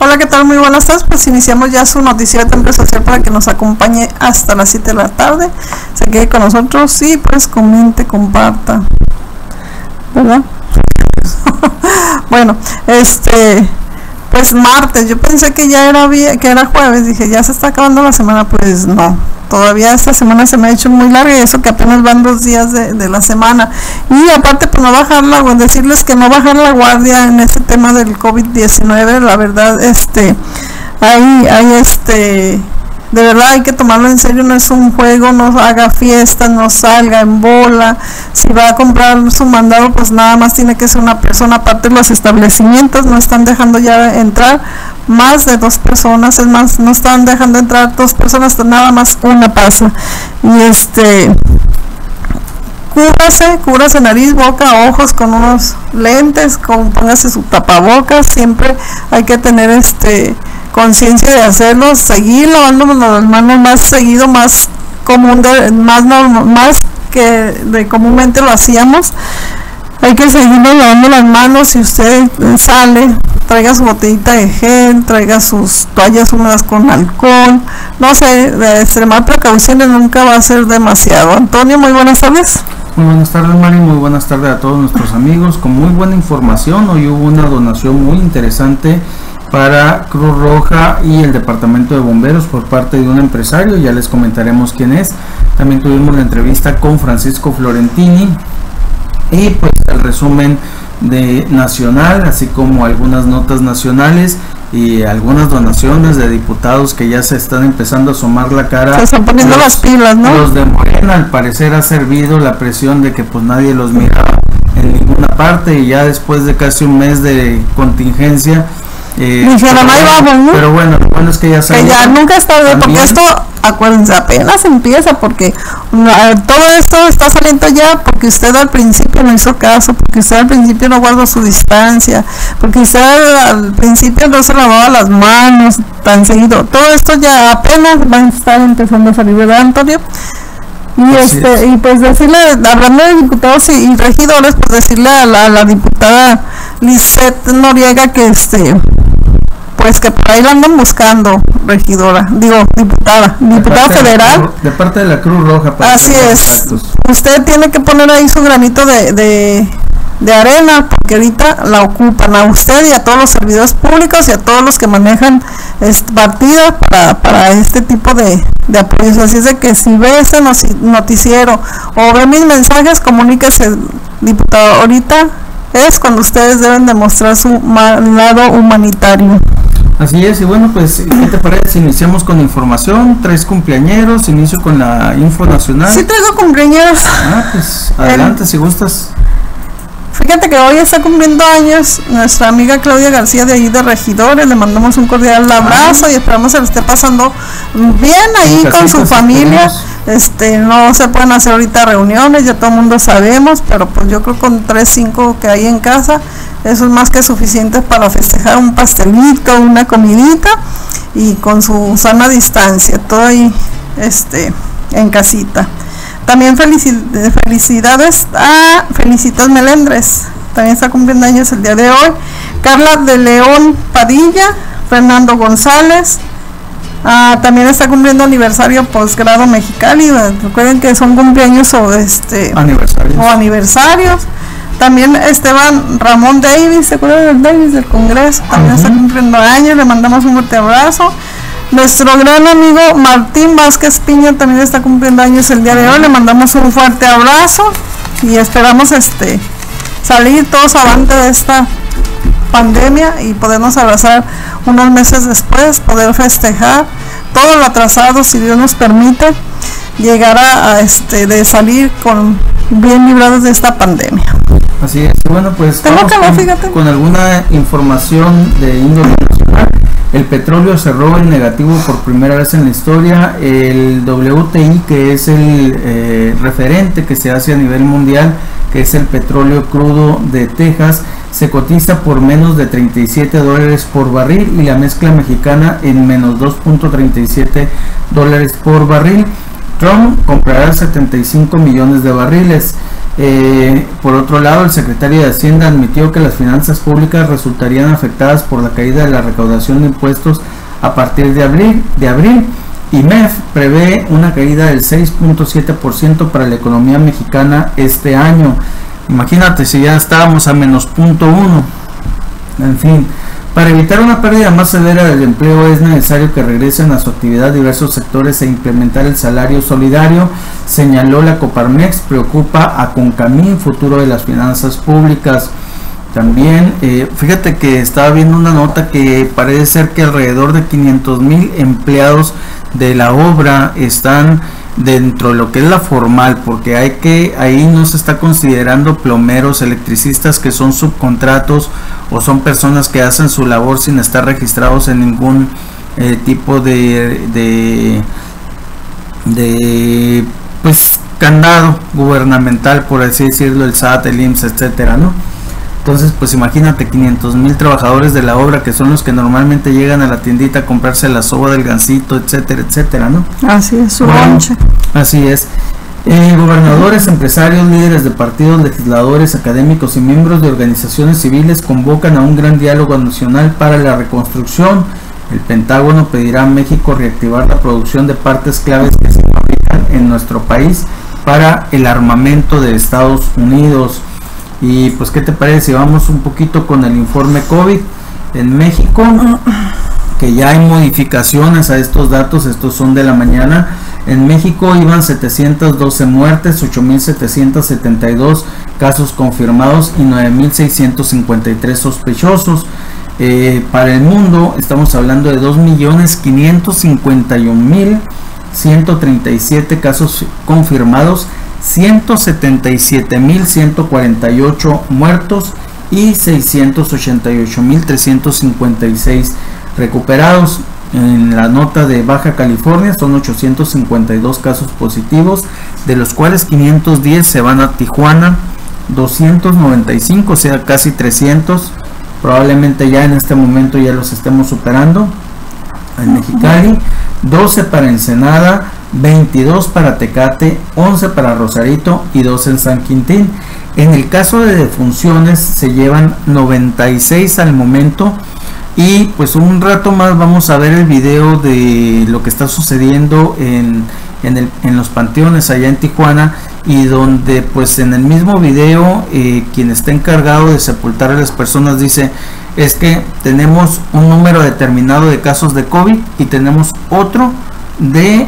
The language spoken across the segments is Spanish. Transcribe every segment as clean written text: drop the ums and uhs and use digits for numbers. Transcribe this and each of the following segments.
Hola, ¿qué tal? Muy buenas tardes. Pues iniciamos ya su noticiero de Temple Social para que nos acompañe hasta las 7 de la tarde. Se quede con nosotros y pues comente, comparta, ¿verdad? Bueno, pues martes, yo pensé que ya era jueves, dije ya se está acabando la semana, pues no, todavía esta semana se me ha hecho muy larga y eso que apenas van 2 días de la semana. Y aparte pues decirles que no bajar la guardia en ese tema del COVID-19, la verdad, de verdad hay que tomarlo en serio, no es un juego, no haga fiestas, no salga en bola. Si va a comprar su mandado, pues nada más tiene que ser una persona. Aparte, los establecimientos no están dejando ya entrar más de 2 personas, es más, no están dejando entrar 2 personas, nada más una pasa. Y cúbrase nariz, boca, ojos con unos lentes, póngase su tapabocas. Siempre hay que tener conciencia de hacerlo, seguir lavándonos las manos más seguido, más común, más que de comúnmente lo hacíamos. Hay que seguir lavando las manos. Si usted sale, traiga su botellita de gel, traiga sus toallas húmedas con alcohol, no sé, de extremar precauciones nunca va a ser demasiado. Antonio, muy buenas tardes. Muy buenas tardes, Mari, muy buenas tardes a todos nuestros amigos, con muy buena información. Hoy hubo una donación muy interesante para Cruz Roja y el Departamento de Bomberos por parte de un empresario, ya les comentaremos quién es. También tuvimos la entrevista con Francisco Florentini y pues el resumen de nacional, así como algunas notas nacionales y algunas donaciones de diputados que ya se están empezando a asomar la cara. Se están poniendo las pilas, ¿no? Los de Morena al parecer ha servido la presión de que pues nadie los miraba en ninguna parte, y ya después de casi un mes de contingencia pero bueno, lo bueno es que ya salió. Que ya nunca es tarde, porque esto, acuérdense, apenas empieza, porque todo esto está saliendo ya porque usted al principio no hizo caso, porque usted al principio no guardó su distancia, porque usted al principio no se lavaba las manos tan seguido. Todo esto ya apenas va a estar empezando a salir, ¿verdad, Antonio? Y y pues decirle, hablando de diputados y regidores, pues decirle a la diputada Lisette Noriega que pues que por ahí la andan buscando, diputada federal de parte de la Cruz Roja. Así es, usted tiene que poner ahí su granito de arena, porque ahorita la ocupan a usted y a todos los servidores públicos y a todos los que manejan partidas para este tipo de apoyos. Así es de que si ve este noticiero o ve mis mensajes, comuníquese, diputado. Ahorita es cuando ustedes deben demostrar su lado humanitario. Así es, y bueno, pues, ¿qué te parece si iniciamos con información? 3 cumpleañeros, inicio con la info nacional. Sí, traigo cumpleañeros. Pues, adelante, si gustas. Fíjate que hoy está cumpliendo años nuestra amiga Claudia García de ahí de Regidores. Le mandamos un cordial abrazo y esperamos que le esté pasando bien ahí con su familia. No se pueden hacer ahorita reuniones, ya todo el mundo sabemos, pero pues yo creo que con 3-5 que hay en casa, eso es más que suficiente para festejar un pastelito, una comidita y con su sana distancia, todo ahí en casita. También felicidades a Felicitas Melendres, también está cumpliendo años el día de hoy. Carla de León Padilla, Fernando González, también está cumpliendo aniversario Posgrado Mexicali. Recuerden que son cumpleaños o aniversarios. También Esteban Ramón Davis, ¿se acuerdan del Davis del Congreso? También está cumpliendo años, le mandamos un fuerte abrazo. Nuestro gran amigo Martín Vázquez Piña también está cumpliendo años el día de hoy, le mandamos un fuerte abrazo y esperamos salir todos avante de esta pandemia y podernos abrazar unos meses después, poder festejar todo lo atrasado, si Dios nos permite, llegar de salir bien librados de esta pandemia. Así es, bueno, pues con alguna información de índole nacional. El petróleo cerró en negativo por primera vez en la historia. El WTI, que es el referente que se hace a nivel mundial, que es el petróleo crudo de Texas, se cotiza por menos de $37 por barril, y la mezcla mexicana en menos $2.37 por barril. Trump comprará 75 millones de barriles. Por otro lado, el secretario de Hacienda admitió que las finanzas públicas resultarían afectadas por la caída de la recaudación de impuestos a partir de abril. Y MEF prevé una caída del 6.7% para la economía mexicana este año. Imagínate si ya estábamos a menos 0.1. En fin, para evitar una pérdida más severa del empleo es necesario que regresen a su actividad diversos sectores e implementar el salario solidario, señaló la Coparmex. Preocupa a Concamín futuro de las finanzas públicas. También, fíjate que estaba viendo una nota que parece ser que alrededor de 500,000 empleados de la obra están dentro de lo que es la formal, porque ahí no se está considerando plomeros, electricistas que son subcontratos o son personas que hacen su labor sin estar registrados en ningún tipo de pues candado gubernamental, por así decirlo, el SAT, el IMSS, etcétera, ¿no? Entonces, pues imagínate 500,000 trabajadores de la obra que son los que normalmente llegan a la tiendita a comprarse la soba del gansito, etcétera, etcétera, ¿no? Así es, su lonche. Así es. Gobernadores, empresarios, líderes de partidos, legisladores, académicos y miembros de organizaciones civiles convocan a un gran diálogo nacional para la reconstrucción. El Pentágono pedirá a México reactivar la producción de partes claves que se fabrican en nuestro país para el armamento de Estados Unidos. Y pues, ¿qué te parece si vamos un poquito con el informe COVID en México? Que ya hay modificaciones a estos datos, estos son de la mañana. En México iban 712 muertes, 8.772 casos confirmados y 9.653 sospechosos. Para el mundo estamos hablando de 2.551.137 casos confirmados, 177.148 muertos y 688.356 recuperados. En la nota de Baja California son 852 casos positivos, de los cuales 510 se van a Tijuana, 295, o sea casi 300, probablemente ya en este momento ya los estemos superando. En Mexicali, 12 para Ensenada, 22 para Tecate, 11 para Rosarito y 2 en San Quintín. En el caso de defunciones se llevan 96 al momento. Y pues un rato más vamos a ver el video de lo que está sucediendo en los panteones allá en Tijuana, y donde pues en el mismo video quien está encargado de sepultar a las personas dice: es que tenemos un número determinado de casos de COVID y tenemos otro de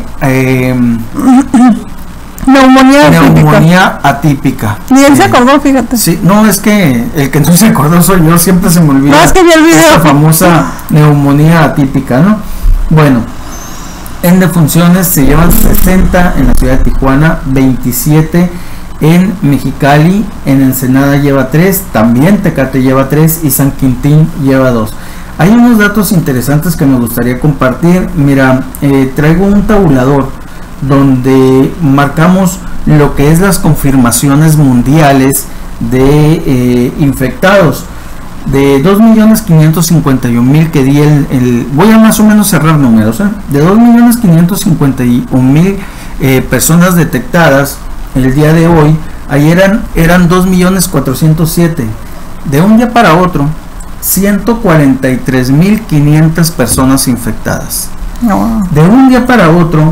neumonía atípica. Ni él se acordó, fíjate. Sí, no, es que el que no se acordó soy yo, siempre se me olvida. No, es que vi el video. Esta famosa neumonía atípica, ¿no? Bueno, en defunciones se llevan 60 en la ciudad de Tijuana, 27 en Mexicali, en Ensenada lleva 3, también Tecate lleva 3 y San Quintín lleva 2. Hay unos datos interesantes que me gustaría compartir. Mira, traigo un tabulador donde marcamos lo que es las confirmaciones mundiales de infectados. De 2.551.000 que di voy a más o menos cerrar números, de 2.551.000 personas detectadas el día de hoy. Ayer eran 2.407.000. De un día para otro, 143.500 personas infectadas. De un día para otro,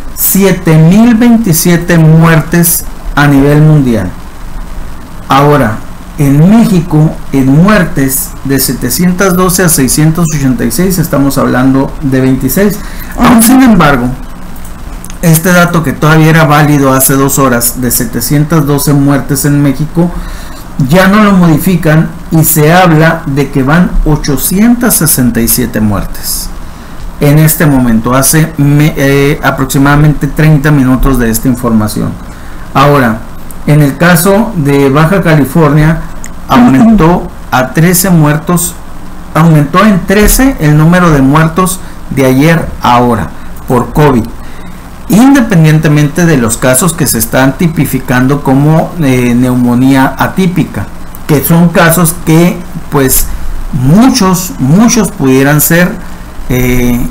7.027 muertes a nivel mundial. Ahora, en México, en muertes de 712 a 686, estamos hablando de 26. Aún sin embargo, este dato que todavía era válido hace 2 horas, de 712 muertes en México, ya no lo modifican y se habla de que van 867 muertes. En este momento, hace aproximadamente 30 minutos de esta información. Ahora, en el caso de Baja California, aumentó a 13 muertos, aumentó en 13 el número de muertos de ayer a ahora por COVID, independientemente de los casos que se están tipificando como neumonía atípica, que son casos que pues muchos pudieran ser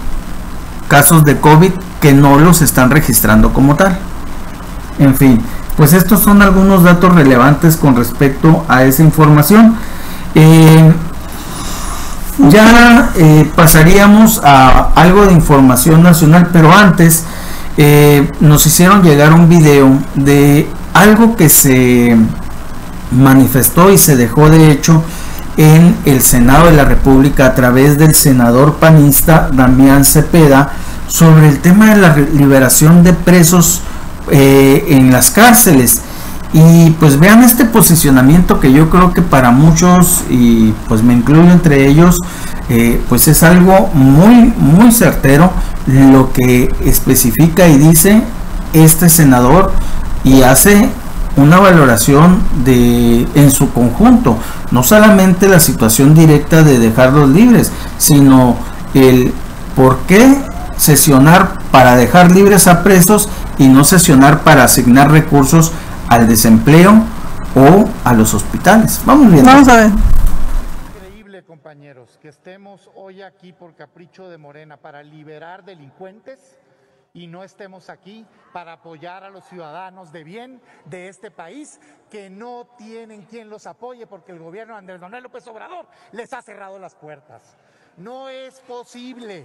casos de COVID que no los están registrando como tal. En fin, Pues estos son algunos datos relevantes con respecto a esa información. Pasaríamos a algo de información nacional, pero antes nos hicieron llegar un video de algo que se manifestó y se dejó de hecho en el Senado de la República a través del senador panista Damián Cepeda sobre el tema de la liberación de presos en las cárceles. Y pues vean este posicionamiento que yo creo que para muchos, y pues me incluyo entre ellos, pues es algo muy certero lo que especifica y dice este senador, y hace una valoración en su conjunto, no solamente la situación directa de dejarlos libres, sino el por qué sesionar para dejar libres a presos y no sesionar para asignar recursos al desempleo o a los hospitales. Vamos a ver. Increíble, compañeros, que estemos hoy aquí por capricho de Morena para liberar delincuentes y no estemos aquí para apoyar a los ciudadanos de bien de este país que no tienen quien los apoye porque el gobierno de Andrés Manuel López Obrador les ha cerrado las puertas. No es posible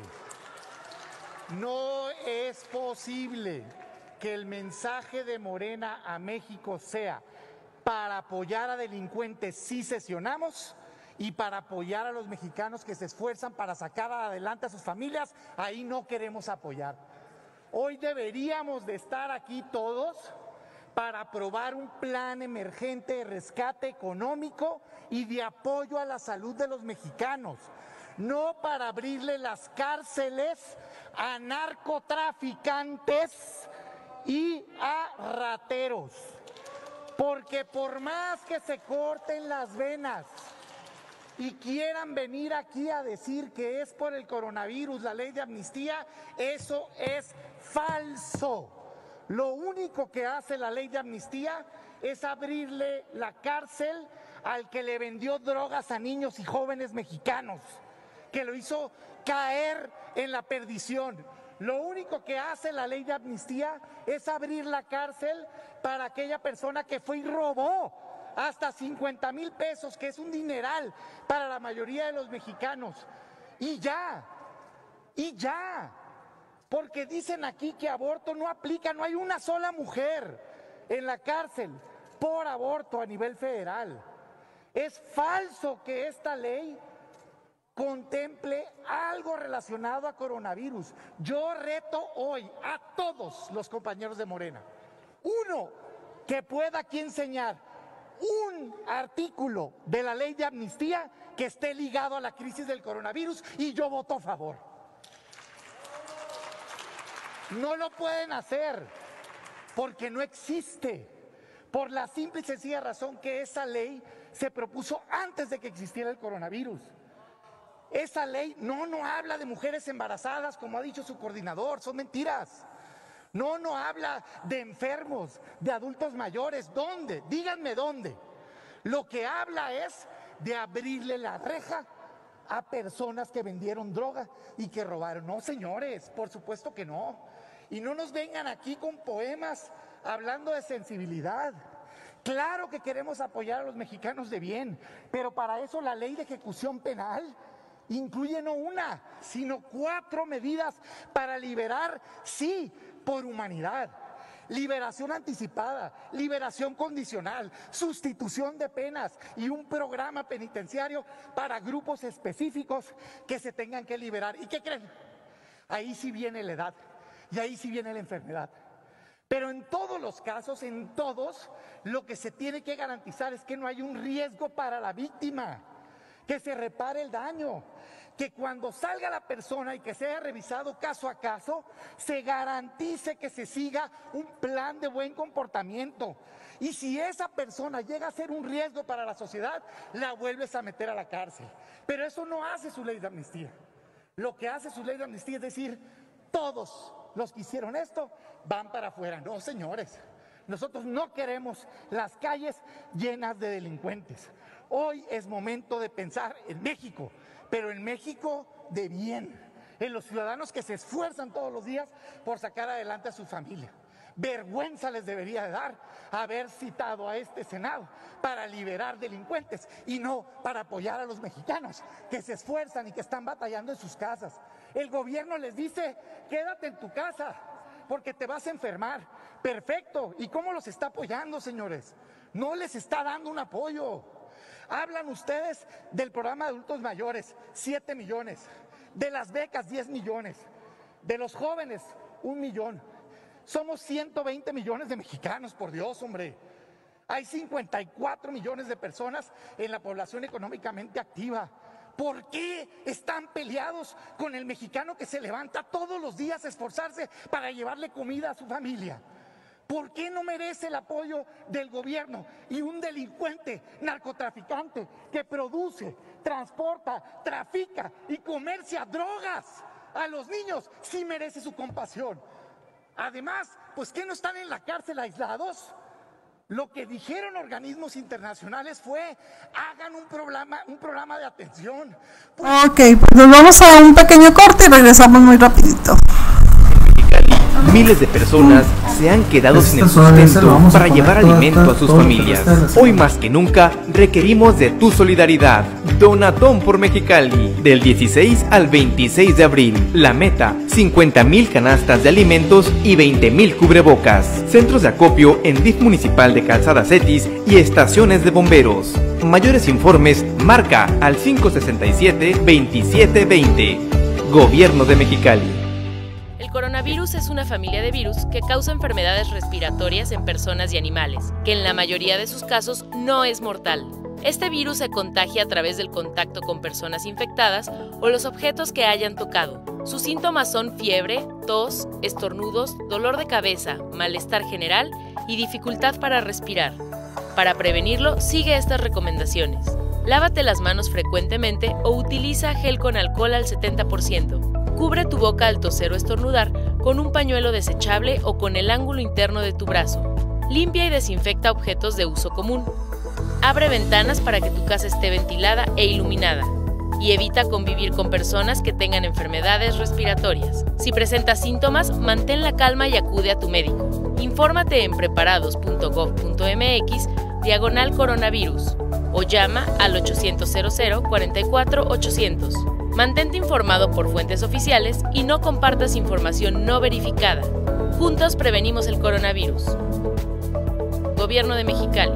que el mensaje de Morena a México sea para apoyar a delincuentes si sesionamos y para apoyar a los mexicanos que se esfuerzan para sacar adelante a sus familias, ahí no queremos apoyar. Hoy deberíamos de estar aquí todos para aprobar un plan emergente de rescate económico y de apoyo a la salud de los mexicanos, no para abrirle las cárceles a narcotraficantes y a rateros, porque por más que se corten las venas y quieran venir aquí a decir que es por el coronavirus, la ley de amnistía, eso es falso. Lo único que hace la ley de amnistía es abrirle la cárcel al que le vendió drogas a niños y jóvenes mexicanos, que lo hizo caer en la perdición. Lo único que hace la ley de amnistía es abrir la cárcel para aquella persona que fue y robó hasta 50,000 pesos, que es un dineral para la mayoría de los mexicanos. Y ya, porque dicen aquí que aborto no aplica, no hay una sola mujer en la cárcel por aborto a nivel federal. Es falso que esta ley contemple algo relacionado a coronavirus. Yo reto hoy a todos los compañeros de Morena, uno, que pueda aquí enseñar un artículo de la ley de amnistía que esté ligado a la crisis del coronavirus y yo voto a favor. No lo pueden hacer porque no existe, por la simple y sencilla razón que esa ley se propuso antes de que existiera el coronavirus. Esa ley no habla de mujeres embarazadas, como ha dicho su coordinador, son mentiras. No habla de enfermos, de adultos mayores. ¿Dónde? Díganme dónde. Lo que habla es de abrirle la reja a personas que vendieron droga y que robaron. No, señores, por supuesto que no. Y no nos vengan aquí con poemas hablando de sensibilidad. Claro que queremos apoyar a los mexicanos de bien, pero para eso la ley de ejecución penal incluye no una, sino 4 medidas para liberar, sí, por humanidad. Liberación anticipada, liberación condicional, sustitución de penas y un programa penitenciario para grupos específicos que se tengan que liberar. ¿Y qué creen? Ahí sí viene la edad y ahí sí viene la enfermedad. Pero en todos los casos, en todos, lo que se tiene que garantizar es que no hay un riesgo para la víctima, que se repare el daño, que cuando salga la persona y que sea revisado caso a caso, se garantice que se siga un plan de buen comportamiento. Y si esa persona llega a ser un riesgo para la sociedad, la vuelves a meter a la cárcel. Pero eso no hace su ley de amnistía. Lo que hace su ley de amnistía es decir, todos los que hicieron esto van para afuera. No, señores, nosotros no queremos las calles llenas de delincuentes. Hoy es momento de pensar en México, pero en México de bien, en los ciudadanos que se esfuerzan todos los días por sacar adelante a su familia. Vergüenza les debería de dar haber citado a este Senado para liberar delincuentes y no para apoyar a los mexicanos que se esfuerzan y que están batallando en sus casas. El gobierno les dice, quédate en tu casa porque te vas a enfermar. Perfecto. ¿Y cómo los está apoyando, señores? No les está dando un apoyo. Hablan ustedes del programa de adultos mayores, 7 millones. De las becas, 10 millones. De los jóvenes, 1 millón. Somos 120 millones de mexicanos, por Dios, hombre. Hay 54 millones de personas en la población económicamente activa. ¿Por qué están peleados con el mexicano que se levanta todos los días a esforzarse para llevarle comida a su familia? ¿Por qué no merece el apoyo del gobierno? Y un delincuente, narcotraficante, que produce, transporta, trafica y comercia drogas a los niños, sí merece su compasión. Además, pues ¿qué no están en la cárcel aislados? Lo que dijeron organismos internacionales fue, hagan un programa de atención. Ok, pues nos vamos a un pequeño corte y regresamos muy rapidito. Miles de personas se han quedado sin el sustento para llevar alimento a sus familias. Hoy más que nunca requerimos de tu solidaridad. Donatón por Mexicali, del 16 al 26 de abril. La meta, 50,000 canastas de alimentos y 20,000 cubrebocas. Centros de acopio en DIF municipal de Calzada Cetis y estaciones de bomberos. Mayores informes, marca al 567-2720. Gobierno de Mexicali. El coronavirus es una familia de virus que causa enfermedades respiratorias en personas y animales, que en la mayoría de sus casos no es mortal. Este virus se contagia a través del contacto con personas infectadas o los objetos que hayan tocado. Sus síntomas son fiebre, tos, estornudos, dolor de cabeza, malestar general y dificultad para respirar. Para prevenirlo, sigue estas recomendaciones. Lávate las manos frecuentemente o utiliza gel con alcohol al 70%. Cubre tu boca al toser o estornudar con un pañuelo desechable o con el ángulo interno de tu brazo. Limpia y desinfecta objetos de uso común. Abre ventanas para que tu casa esté ventilada e iluminada. Y evita convivir con personas que tengan enfermedades respiratorias. Si presentas síntomas, mantén la calma y acude a tu médico. Infórmate en preparados.gov.mx/coronavirus o llama al 800-00-44-800. Mantente informado por fuentes oficiales y no compartas información no verificada. Juntos prevenimos el coronavirus. Gobierno de Mexicali.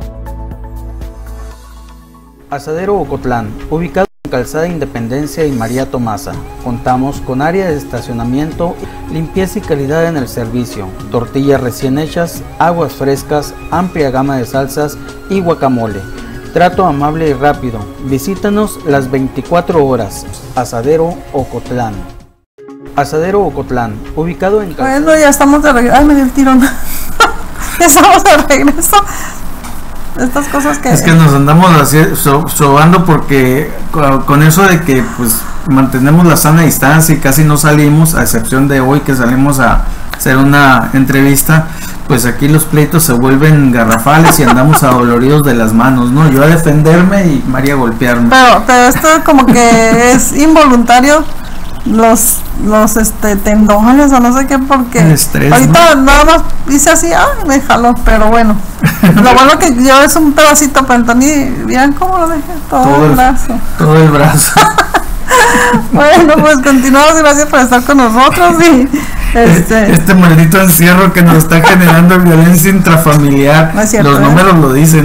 Asadero Ocotlán, ubicado en Calzada Independencia y María Tomasa. Contamos con área de estacionamiento, limpieza y calidad en el servicio, tortillas recién hechas, aguas frescas, amplia gama de salsas y guacamole. Trato amable y rápido. Visítanos las 24 horas. Asadero Ocotlán. Asadero Ocotlán, ubicado en Calzada. Bueno, ya estamos de regreso. Ay, me dio el tirón. Ya estamos de regreso. Estas cosas que... Es que nos andamos así sobando porque con eso de que pues mantenemos la sana distancia y casi no salimos, a excepción de hoy que salimos a hacer una entrevista, pues aquí los pleitos se vuelven garrafales y andamos adoloridos de las manos, ¿no? Yo a defenderme y María a golpearme. Pero esto como que es involuntario, los tendones o no sé qué, porque estrés, ahorita ¿no? nada más hice así, me jaló, pero bueno. Lo bueno que yo es un pedacito, pero Anthony, vean cómo lo dejé, todo el brazo. Todo el brazo. Bueno, pues continuamos, gracias por estar con nosotros y este maldito encierro que nos está generando violencia intrafamiliar, no es cierto, los números lo dicen,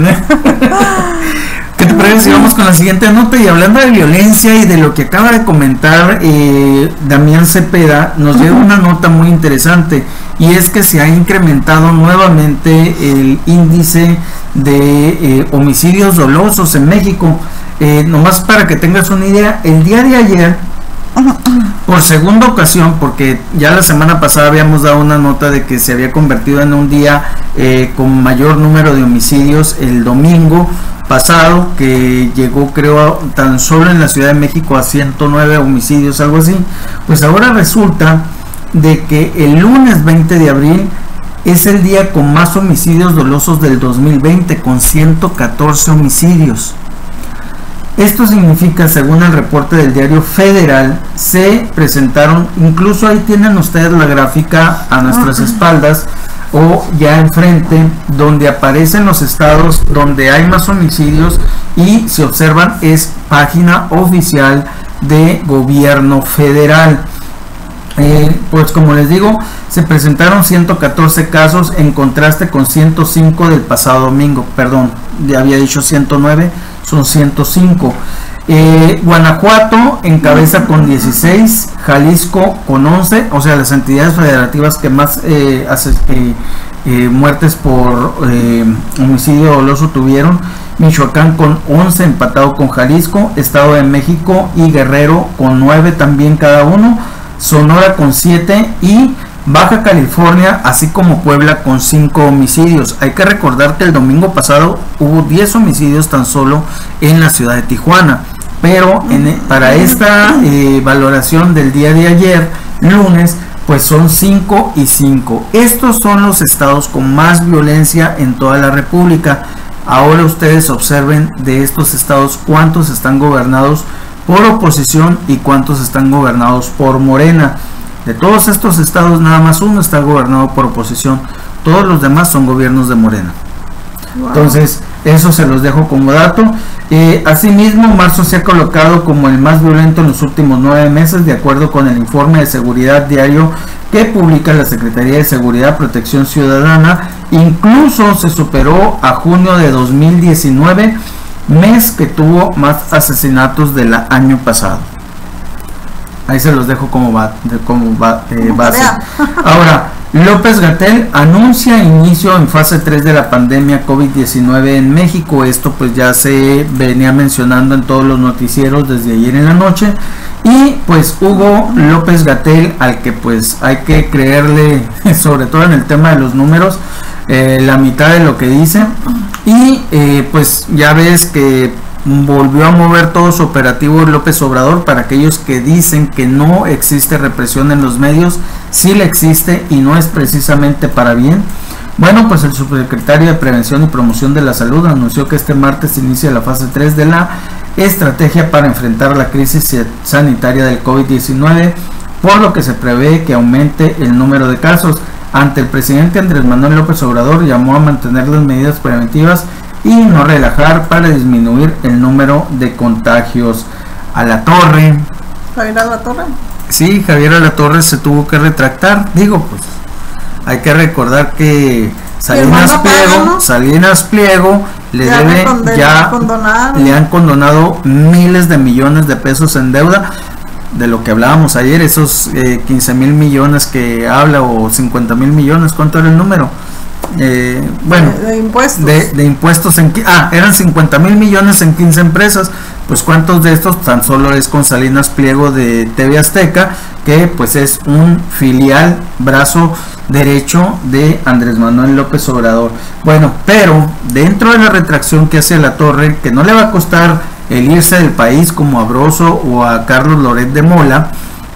¿Qué te parece si vamos con la siguiente nota? Y hablando de violencia y de lo que acaba de comentar Damián Cepeda, nos llega una nota muy interesante, y es que se ha incrementado nuevamente el índice de homicidios dolosos en México. Nomás para que tengas una idea, el día de ayer, por segunda ocasión, porque ya la semana pasada habíamos dado una nota de que se había convertido en un día con mayor número de homicidios, el domingo pasado, que llegó creo tan solo en la Ciudad de México a 109 homicidios, algo así. Pues ahora resulta de que el lunes 20 de abril es el día con más homicidios dolosos del 2020, con 114 homicidios. Esto significa, según el reporte del Diario Federal, se presentaron, incluso ahí tienen ustedes la gráfica a nuestras espaldas, o ya enfrente, donde aparecen los estados donde hay más homicidios, y si observan es página oficial de gobierno federal. Pues como les digo, se presentaron 114 casos en contraste con 105 del pasado domingo. Perdón, ya había dicho 109, son 105. Guanajuato encabeza con 16, Jalisco con 11, o sea, las entidades federativas que más muertes por homicidio doloso tuvieron. Michoacán con 11, empatado con Jalisco. Estado de México y Guerrero con 9 también cada uno. Sonora con 7 y Baja California, así como Puebla, con 5 homicidios. Hay que recordar que el domingo pasado hubo 10 homicidios tan solo en la ciudad de Tijuana, pero para esta valoración del día de ayer, lunes, pues son 5 y 5. Estos son los estados con más violencia en toda la República. Ahora ustedes observen de estos estados cuántos están gobernados por oposición y cuántos están gobernados por Morena. De todos estos estados, nada más uno está gobernado por oposición, todos los demás son gobiernos de Morena. Wow. Entonces, eso se los dejo como dato. Asimismo, marzo se ha colocado como el más violento en los últimos 9 meses, de acuerdo con el informe de seguridad diario que publica la Secretaría de Seguridad y Protección Ciudadana. Incluso se superó a junio de 2019, mes que tuvo más asesinatos del año pasado. Ahí se los dejo como base. Ahora, López-Gatell anuncia inicio en fase 3 de la pandemia COVID-19 en México. Esto pues ya se venía mencionando en todos los noticieros desde ayer en la noche. Y pues Hugo López-Gatell, al que pues hay que creerle, sobre todo en el tema de los números, la mitad de lo que dice. Y pues ya ves que volvió a mover todo su operativo López Obrador. Para aquellos que dicen que no existe represión en los medios, sí la existe y no es precisamente para bien. Bueno, pues el subsecretario de Prevención y Promoción de la Salud anunció que este martes inicia la fase 3 de la estrategia para enfrentar la crisis sanitaria del COVID-19, por lo que se prevé que aumente el número de casos. Ante el presidente Andrés Manuel López Obrador, llamó a mantener las medidas preventivas y no relajar para disminuir el número de contagios. ¿Javier Alatorre? Sí, Javier Alatorre se tuvo que retractar. Digo, pues hay que recordar que Salinas Pliego le han condonado miles de millones de pesos en deuda, de lo que hablábamos ayer, esos 15,000 millones que habla, o 50,000 millones, ¿cuánto era el número? Bueno, de impuestos eran 50,000 millones en 15 empresas. Pues cuántos de estos tan solo es con Salinas Pliego de TV Azteca, que pues es un filial, brazo derecho de Andrés Manuel López Obrador. Bueno, pero dentro de la retracción que hace Alatorre, que no le va a costar el irse del país como a Broso o a Carlos Loret de Mola,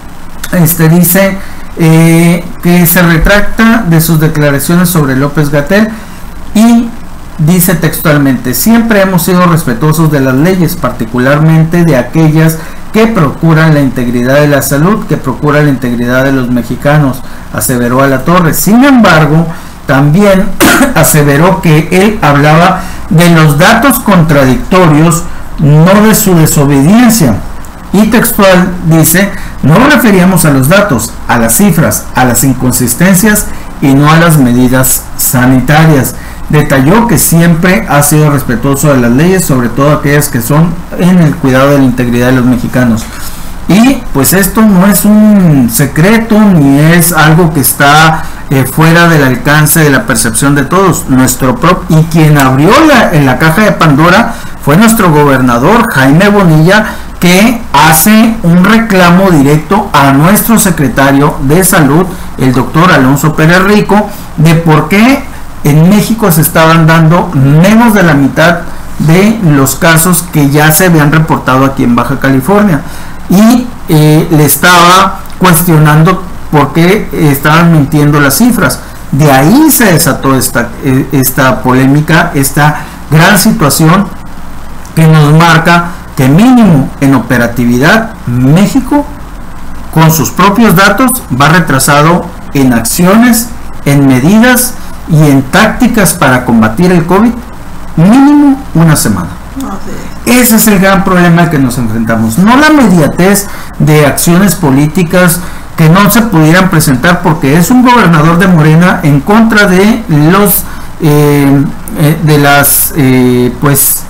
dice que se retracta de sus declaraciones sobre López-Gatell y dice textualmente: siempre hemos sido respetuosos de las leyes, particularmente de aquellas que procuran la integridad de la salud, que procuran la integridad de los mexicanos, aseveró Alatorre. Sin embargo, también aseveró que él hablaba de los datos contradictorios, no de su desobediencia. Y textual dice: no nos referíamos a los datos, a las cifras, a las inconsistencias y no a las medidas sanitarias. Detalló que siempre ha sido respetuoso de las leyes, sobre todo aquellas que son en el cuidado de la integridad de los mexicanos. Y pues esto no es un secreto ni es algo que está fuera del alcance de la percepción de todos. Y quien abrió la caja de Pandora fue nuestro gobernador Jaime Bonilla, que hace un reclamo directo a nuestro secretario de Salud, el doctor Alonso Pérez Rico, de por qué en México se estaban dando menos de la mitad de los casos que ya se habían reportado aquí en Baja California. Y le estaba cuestionando por qué estaban mintiendo las cifras. De ahí se desató esta polémica, esta gran situación que nos marca que mínimo en operatividad México, con sus propios datos, va retrasado en acciones, en medidas y en tácticas para combatir el COVID, mínimo una semana. Ese es el gran problema al que nos enfrentamos, no la inmediatez de acciones políticas que no se pudieran presentar porque es un gobernador de Morena en contra de los pues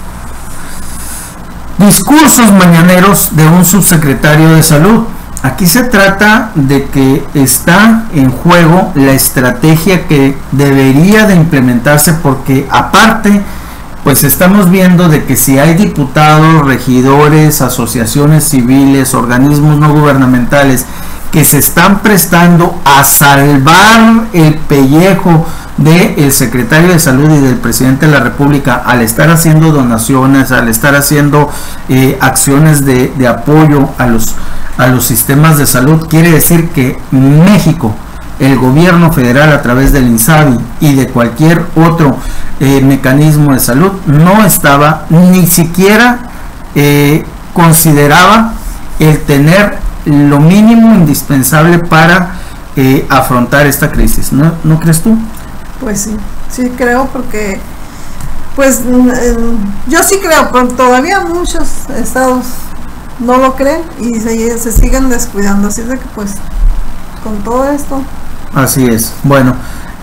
discursos mañaneros de un subsecretario de salud. Aquí se trata de que está en juego la estrategia que debería de implementarse, porque aparte pues estamos viendo de que si hay diputados, regidores, asociaciones civiles, organismos no gubernamentales que se están prestando a salvar el pellejo del secretario de salud y del presidente de la República al estar haciendo donaciones, al estar haciendo acciones de apoyo a los sistemas de salud, quiere decir que México, el gobierno federal a través del INSABI y de cualquier otro mecanismo de salud no estaba, ni siquiera consideraba el tener lo mínimo indispensable para afrontar esta crisis. ¿No crees tú? Pues sí creo, porque pues yo sí creo, pero todavía muchos estados no lo creen y se siguen descuidando, así de que pues con todo esto. Así es. Bueno,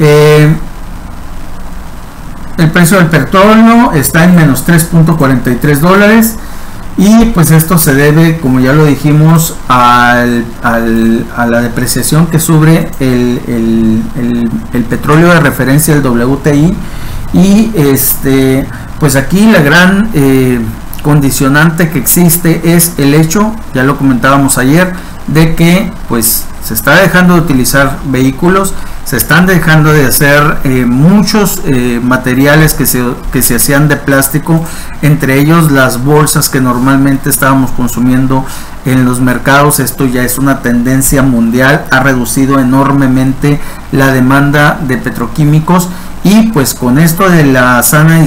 el precio del petróleo está en menos $3.43 y pues esto se debe, como ya lo dijimos, a la depreciación que sufre el petróleo de referencia, el WTI, y pues aquí la gran condicionante que existe es el hecho, ya lo comentábamos ayer, de que pues se está dejando de utilizar vehículos, se están dejando de hacer muchos materiales que se hacían de plástico, entre ellos las bolsas que normalmente estábamos consumiendo en los mercados. Esto ya es una tendencia mundial, ha reducido enormemente la demanda de petroquímicos, y pues con esto de la sana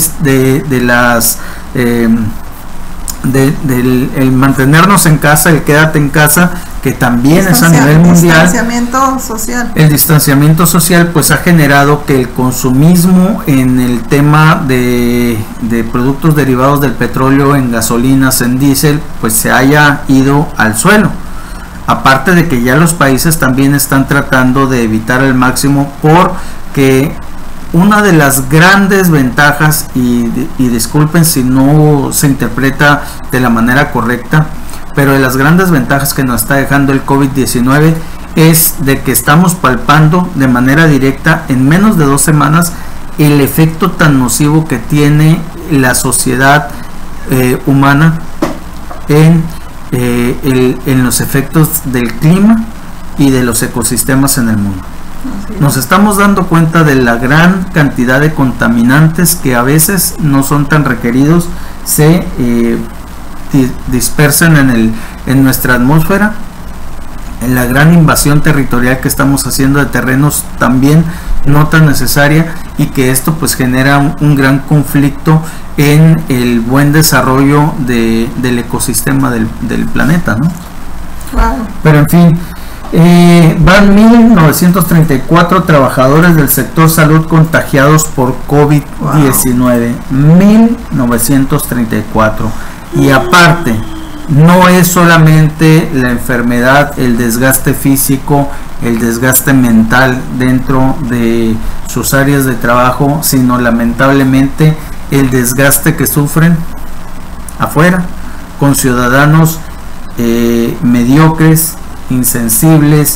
el mantenernos en casa, el quédate en casa, que también es a nivel mundial, el distanciamiento social, pues ha generado que el consumismo en el tema de productos derivados del petróleo, en gasolinas, en diésel, pues se haya ido al suelo. Aparte de que ya los países también están tratando de evitar al máximo, porque una de las grandes ventajas, y disculpen si no se interpreta de la manera correcta, pero de las grandes ventajas que nos está dejando el COVID-19 es de que estamos palpando de manera directa en menos de 2 semanas el efecto tan nocivo que tiene la sociedad humana en los efectos del clima y de los ecosistemas en el mundo. Nos estamos dando cuenta de la gran cantidad de contaminantes que a veces no son tan requeridos, se dispersan en nuestra atmósfera, en la gran invasión territorial que estamos haciendo de terrenos también no tan necesaria, y que esto pues genera un gran conflicto en el buen desarrollo del ecosistema del planeta, ¿no? Wow. Pero en fin, van 1.934 trabajadores del sector salud contagiados por COVID-19. Wow. 1.934. Y aparte, no es solamente la enfermedad, el desgaste físico, el desgaste mental dentro de sus áreas de trabajo, sino lamentablemente el desgaste que sufren afuera, con ciudadanos mediocres, insensibles,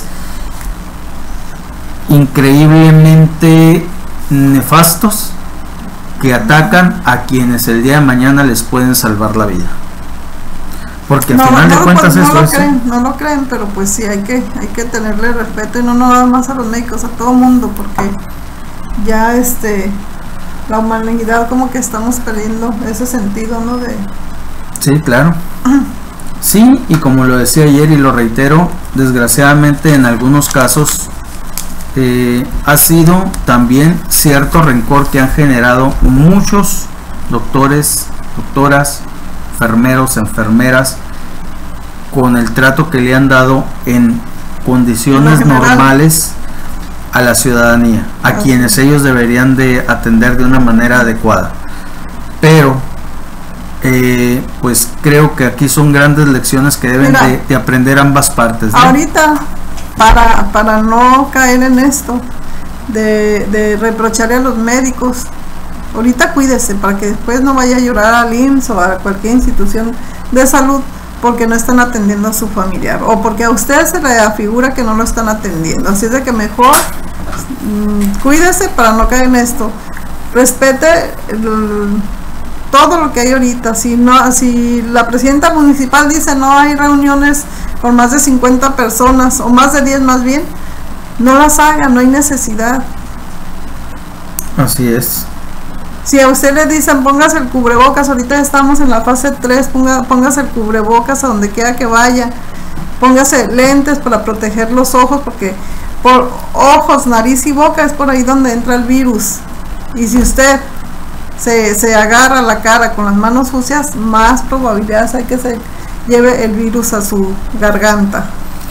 increíblemente nefastos, que atacan a quienes el día de mañana les pueden salvar la vida. Porque al final de cuentas no lo creen, pero pues sí hay que tenerle respeto, y no nada más a los médicos, a todo mundo, porque ya la humanidad como que estamos perdiendo ese sentido, ¿no? Sí, claro. Sí, y como lo decía ayer y lo reitero, desgraciadamente en algunos casos ha sido también cierto rencor que han generado muchos doctores, doctoras, enfermeros, enfermeras, con el trato que le han dado en condiciones normales a la ciudadanía, a quienes ellos deberían de atender de una manera adecuada. Pero pues creo que aquí son grandes lecciones que deben de aprender ambas partes, ¿no? Ahorita, para no caer en esto de reprocharle a los médicos, ahorita cuídese para que después no vaya a llorar al IMSS o a cualquier institución de salud porque no están atendiendo a su familiar o porque a usted se le afigura que no lo están atendiendo. Así es de que mejor cuídese para no caer en esto. Respete todo lo que hay ahorita. Si la presidenta municipal dice no hay reuniones con más de 50 personas o más de 10 más bien, no las haga, no hay necesidad. Así es. Si a usted le dicen póngase el cubrebocas, ahorita estamos en la fase 3, póngase el cubrebocas a donde quiera que vaya, póngase lentes para proteger los ojos, porque por ojos, nariz y boca es por ahí donde entra el virus. Y si usted se agarra la cara con las manos sucias, más probabilidades hay que se lleve el virus a su garganta.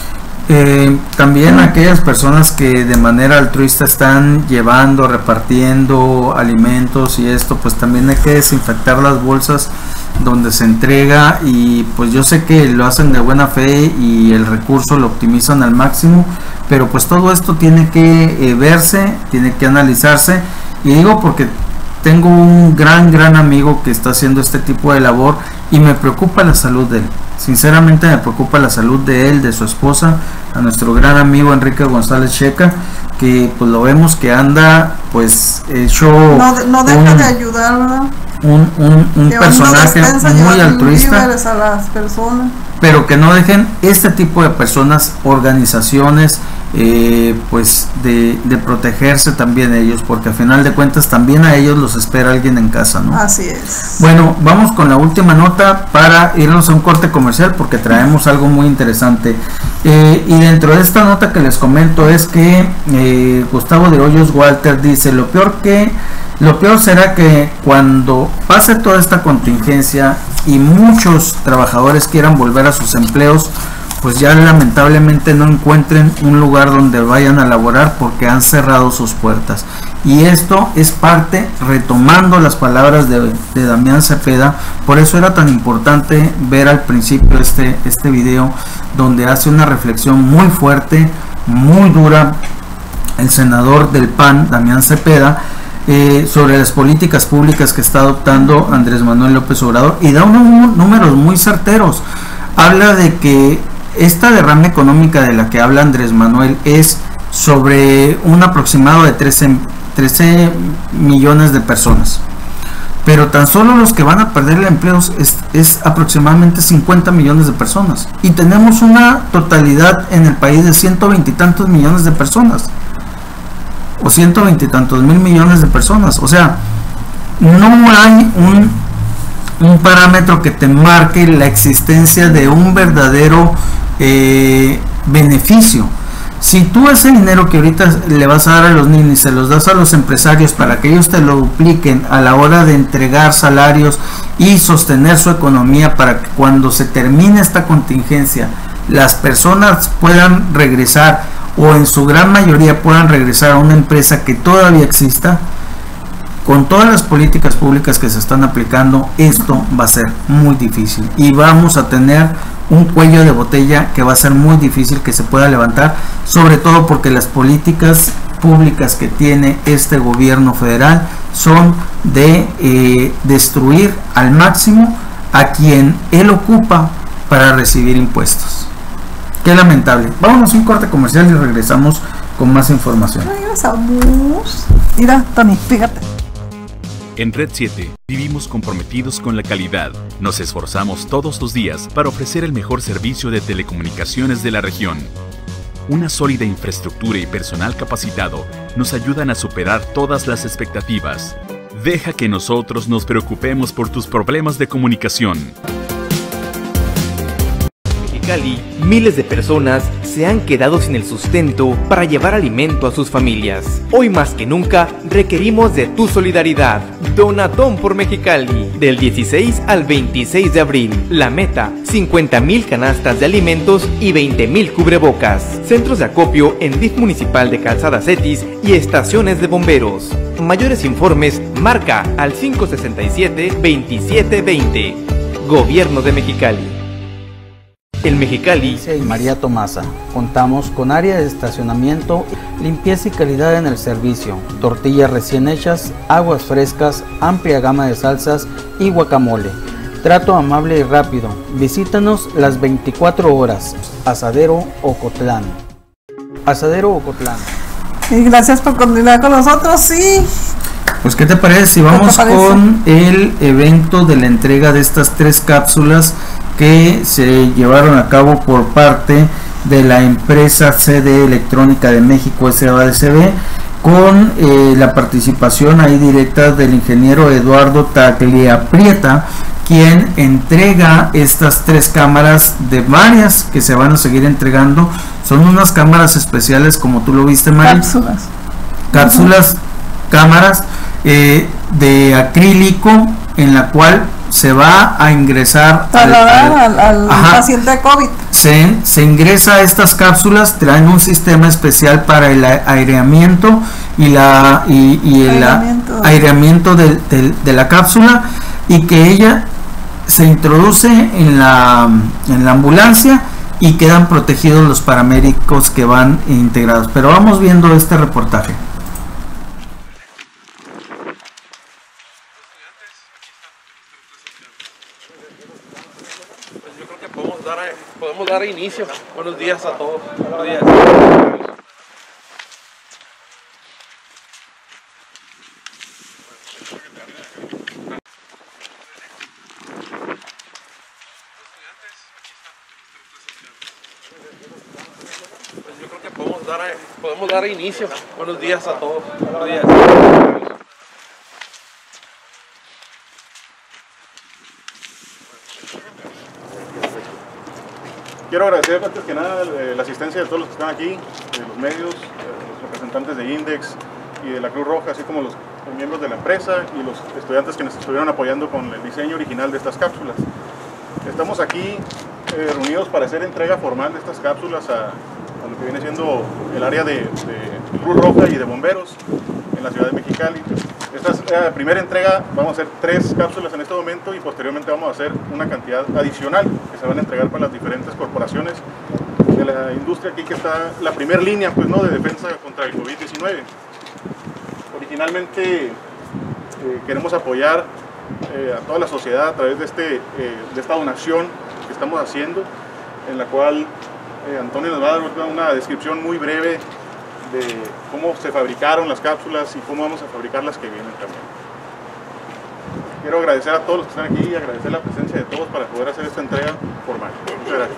También aquellas personas que de manera altruista están llevando, repartiendo alimentos y esto, pues también hay que desinfectar las bolsas donde se entrega, y pues yo sé que lo hacen de buena fe y el recurso lo optimizan al máximo, pero pues todo esto tiene que verse, tiene que analizarse, y digo porque tengo un gran amigo que está haciendo este tipo de labor y me preocupa la salud de él. Sinceramente me preocupa la salud de él, de su esposa, a nuestro gran amigo Enrique González Checa, que pues lo vemos que anda pues hecho no deja de ayudar, ¿verdad? Un personaje muy altruista a las personas, pero que no dejen este tipo de personas, organizaciones, pues de protegerse también ellos, porque al final de cuentas también a ellos los espera alguien en casa, ¿no? Así es. Bueno, vamos con la última nota para irnos a un corte comercial porque traemos algo muy interesante, y dentro de esta nota que les comento es que Gustavo de Hoyos Walter dice: lo peor será que cuando pase toda esta contingencia y muchos trabajadores quieran volver a sus empleos, pues ya lamentablemente no encuentren un lugar donde vayan a laborar porque han cerrado sus puertas. Y esto es parte, retomando las palabras de Damián Cepeda, por eso era tan importante ver al principio este video donde hace una reflexión muy fuerte, muy dura, el senador del PAN, Damián Cepeda, sobre las políticas públicas que está adoptando Andrés Manuel López Obrador, y da unos números muy certeros. Habla de que esta derrama económica de la que habla Andrés Manuel es sobre un aproximado de 13 millones de personas, pero tan solo los que van a perder el empleo es aproximadamente 50 millones de personas, y tenemos una totalidad en el país de 120 y tantos millones de personas, o 120 y tantos mil millones de personas. O sea, no hay un parámetro que te marque la existencia de un verdadero beneficio. Si tú ese dinero que ahorita le vas a dar a los niños, se los das a los empresarios para que ellos te lo dupliquen a la hora de entregar salarios y sostener su economía, para que cuando se termine esta contingencia las personas puedan regresar, o en su gran mayoría puedan regresar a una empresa que todavía exista, con todas las políticas públicas que se están aplicando, esto va a ser muy difícil y vamos a tener un cuello de botella que va a ser muy difícil que se pueda levantar, sobre todo porque las políticas públicas que tiene este gobierno federal son de destruir al máximo a quien él ocupa para recibir impuestos. Qué lamentable. Vámonos a un corte comercial y regresamos con más información. Regresamos. Mira, Tony, fíjate. En Red 7 vivimos comprometidos con la calidad. Nos esforzamos todos los días para ofrecer el mejor servicio de telecomunicaciones de la región. Una sólida infraestructura y personal capacitado nos ayudan a superar todas las expectativas. Deja que nosotros nos preocupemos por tus problemas de comunicación. Cali, miles de personas se han quedado sin el sustento para llevar alimento a sus familias. Hoy más que nunca requerimos de tu solidaridad. Donatón por Mexicali, del 16 al 26 de abril. La meta, 50,000 canastas de alimentos y 20,000 cubrebocas. Centros de acopio en DIF municipal de Calzada Cetis y estaciones de bomberos. Mayores informes, marca al 567-2720. Gobierno de Mexicali. El Mexicali y María Tomasa. Contamos con área de estacionamiento, limpieza y calidad en el servicio, tortillas recién hechas, aguas frescas, amplia gama de salsas y guacamole. Trato amable y rápido. Visítanos las 24 horas. Asadero Ocotlán. Asadero Ocotlán. Y gracias por continuar con nosotros. Sí. Pues ¿qué te parece si vamos con el evento de la entrega de estas 3 cápsulas que se llevaron a cabo por parte de la empresa CD Electrónica de México SADCB, con la participación ahí directa del ingeniero Eduardo Tagliaprieta, quien entrega estas 3 cámaras de varias que se van a seguir entregando. Son unas cámaras especiales, como tú lo viste, Mari. Cápsulas, cámaras de acrílico, en la cual se va a ingresar al paciente COVID. Se ingresa a estas cápsulas, traen un sistema especial para el aireamiento y el aireamiento de la cápsula, y que ella se introduce en la ambulancia y quedan protegidos los paramédicos que van integrados. Pero vamos viendo este reportaje. Podemos dar inicio. Buenos días a todos. Buenos días. Pues yo creo que podemos dar inicio. Buenos días a todos. Buenos días. Quiero agradecer antes que nada la asistencia de todos los que están aquí, de los medios, los representantes de INDEX y de la Cruz Roja, así como los miembros de la empresa y los estudiantes que nos estuvieron apoyando con el diseño original de estas cápsulas. Estamos aquí reunidos para hacer entrega formal de estas cápsulas a lo que viene siendo el área de Cruz Roja y de bomberos en la ciudad de Mexicali. Esta es la primera entrega. Vamos a hacer 3 cápsulas en este momento y posteriormente vamos a hacer una cantidad adicional que se van a entregar para las diferentes corporaciones de la industria aquí, que está la primera línea, pues, ¿no?, de defensa contra el COVID-19. Originalmente queremos apoyar a toda la sociedad a través de esta donación que estamos haciendo, en la cual Antonio nos va a dar una descripción muy breve de cómo se fabricaron las cápsulas y cómo vamos a fabricar las que vienen también. Quiero agradecer a todos los que están aquí y agradecer la presencia de todos para poder hacer esta entrega formal. Muchas gracias.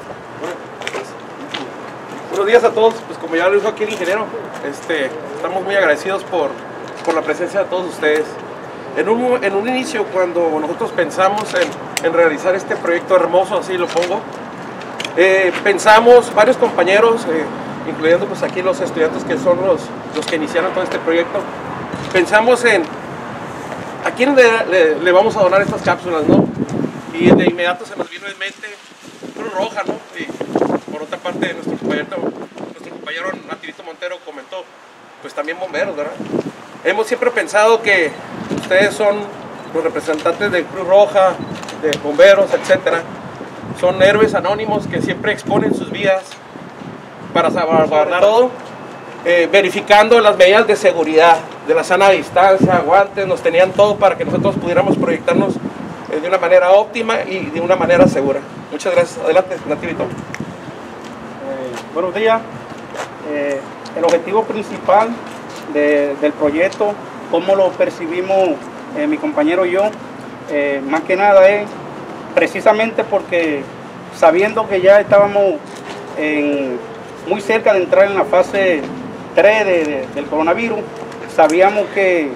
Buenos días a todos. Pues como ya lo dijo aquí el ingeniero, estamos muy agradecidos por la presencia de todos ustedes. En un inicio, cuando nosotros pensamos en realizar este proyecto hermoso, así lo pongo, pensamos varios compañeros, incluyendo pues aquí los estudiantes que son los que iniciaron todo este proyecto, pensamos en a quién le vamos a donar estas cápsulas, ¿no? Y de inmediato se nos vino en mente Cruz Roja, ¿no? Y por otra parte nuestro compañero Natirito Montero comentó, pues también bomberos, ¿verdad? Hemos siempre pensado que ustedes son los representantes de Cruz Roja, de bomberos, etcétera. Son héroes anónimos que siempre exponen sus vidas para salvaguardar todo, verificando las medidas de seguridad, de la sana distancia, guantes, nos tenían todo para que nosotros pudiéramos proyectarnos de una manera óptima y de una manera segura. Muchas gracias. Adelante, Nativito. Buenos días. El objetivo principal del proyecto, cómo lo percibimos mi compañero y yo, más que nada es precisamente porque sabiendo que ya estábamos muy cerca de entrar en la fase 3 del coronavirus, sabemos que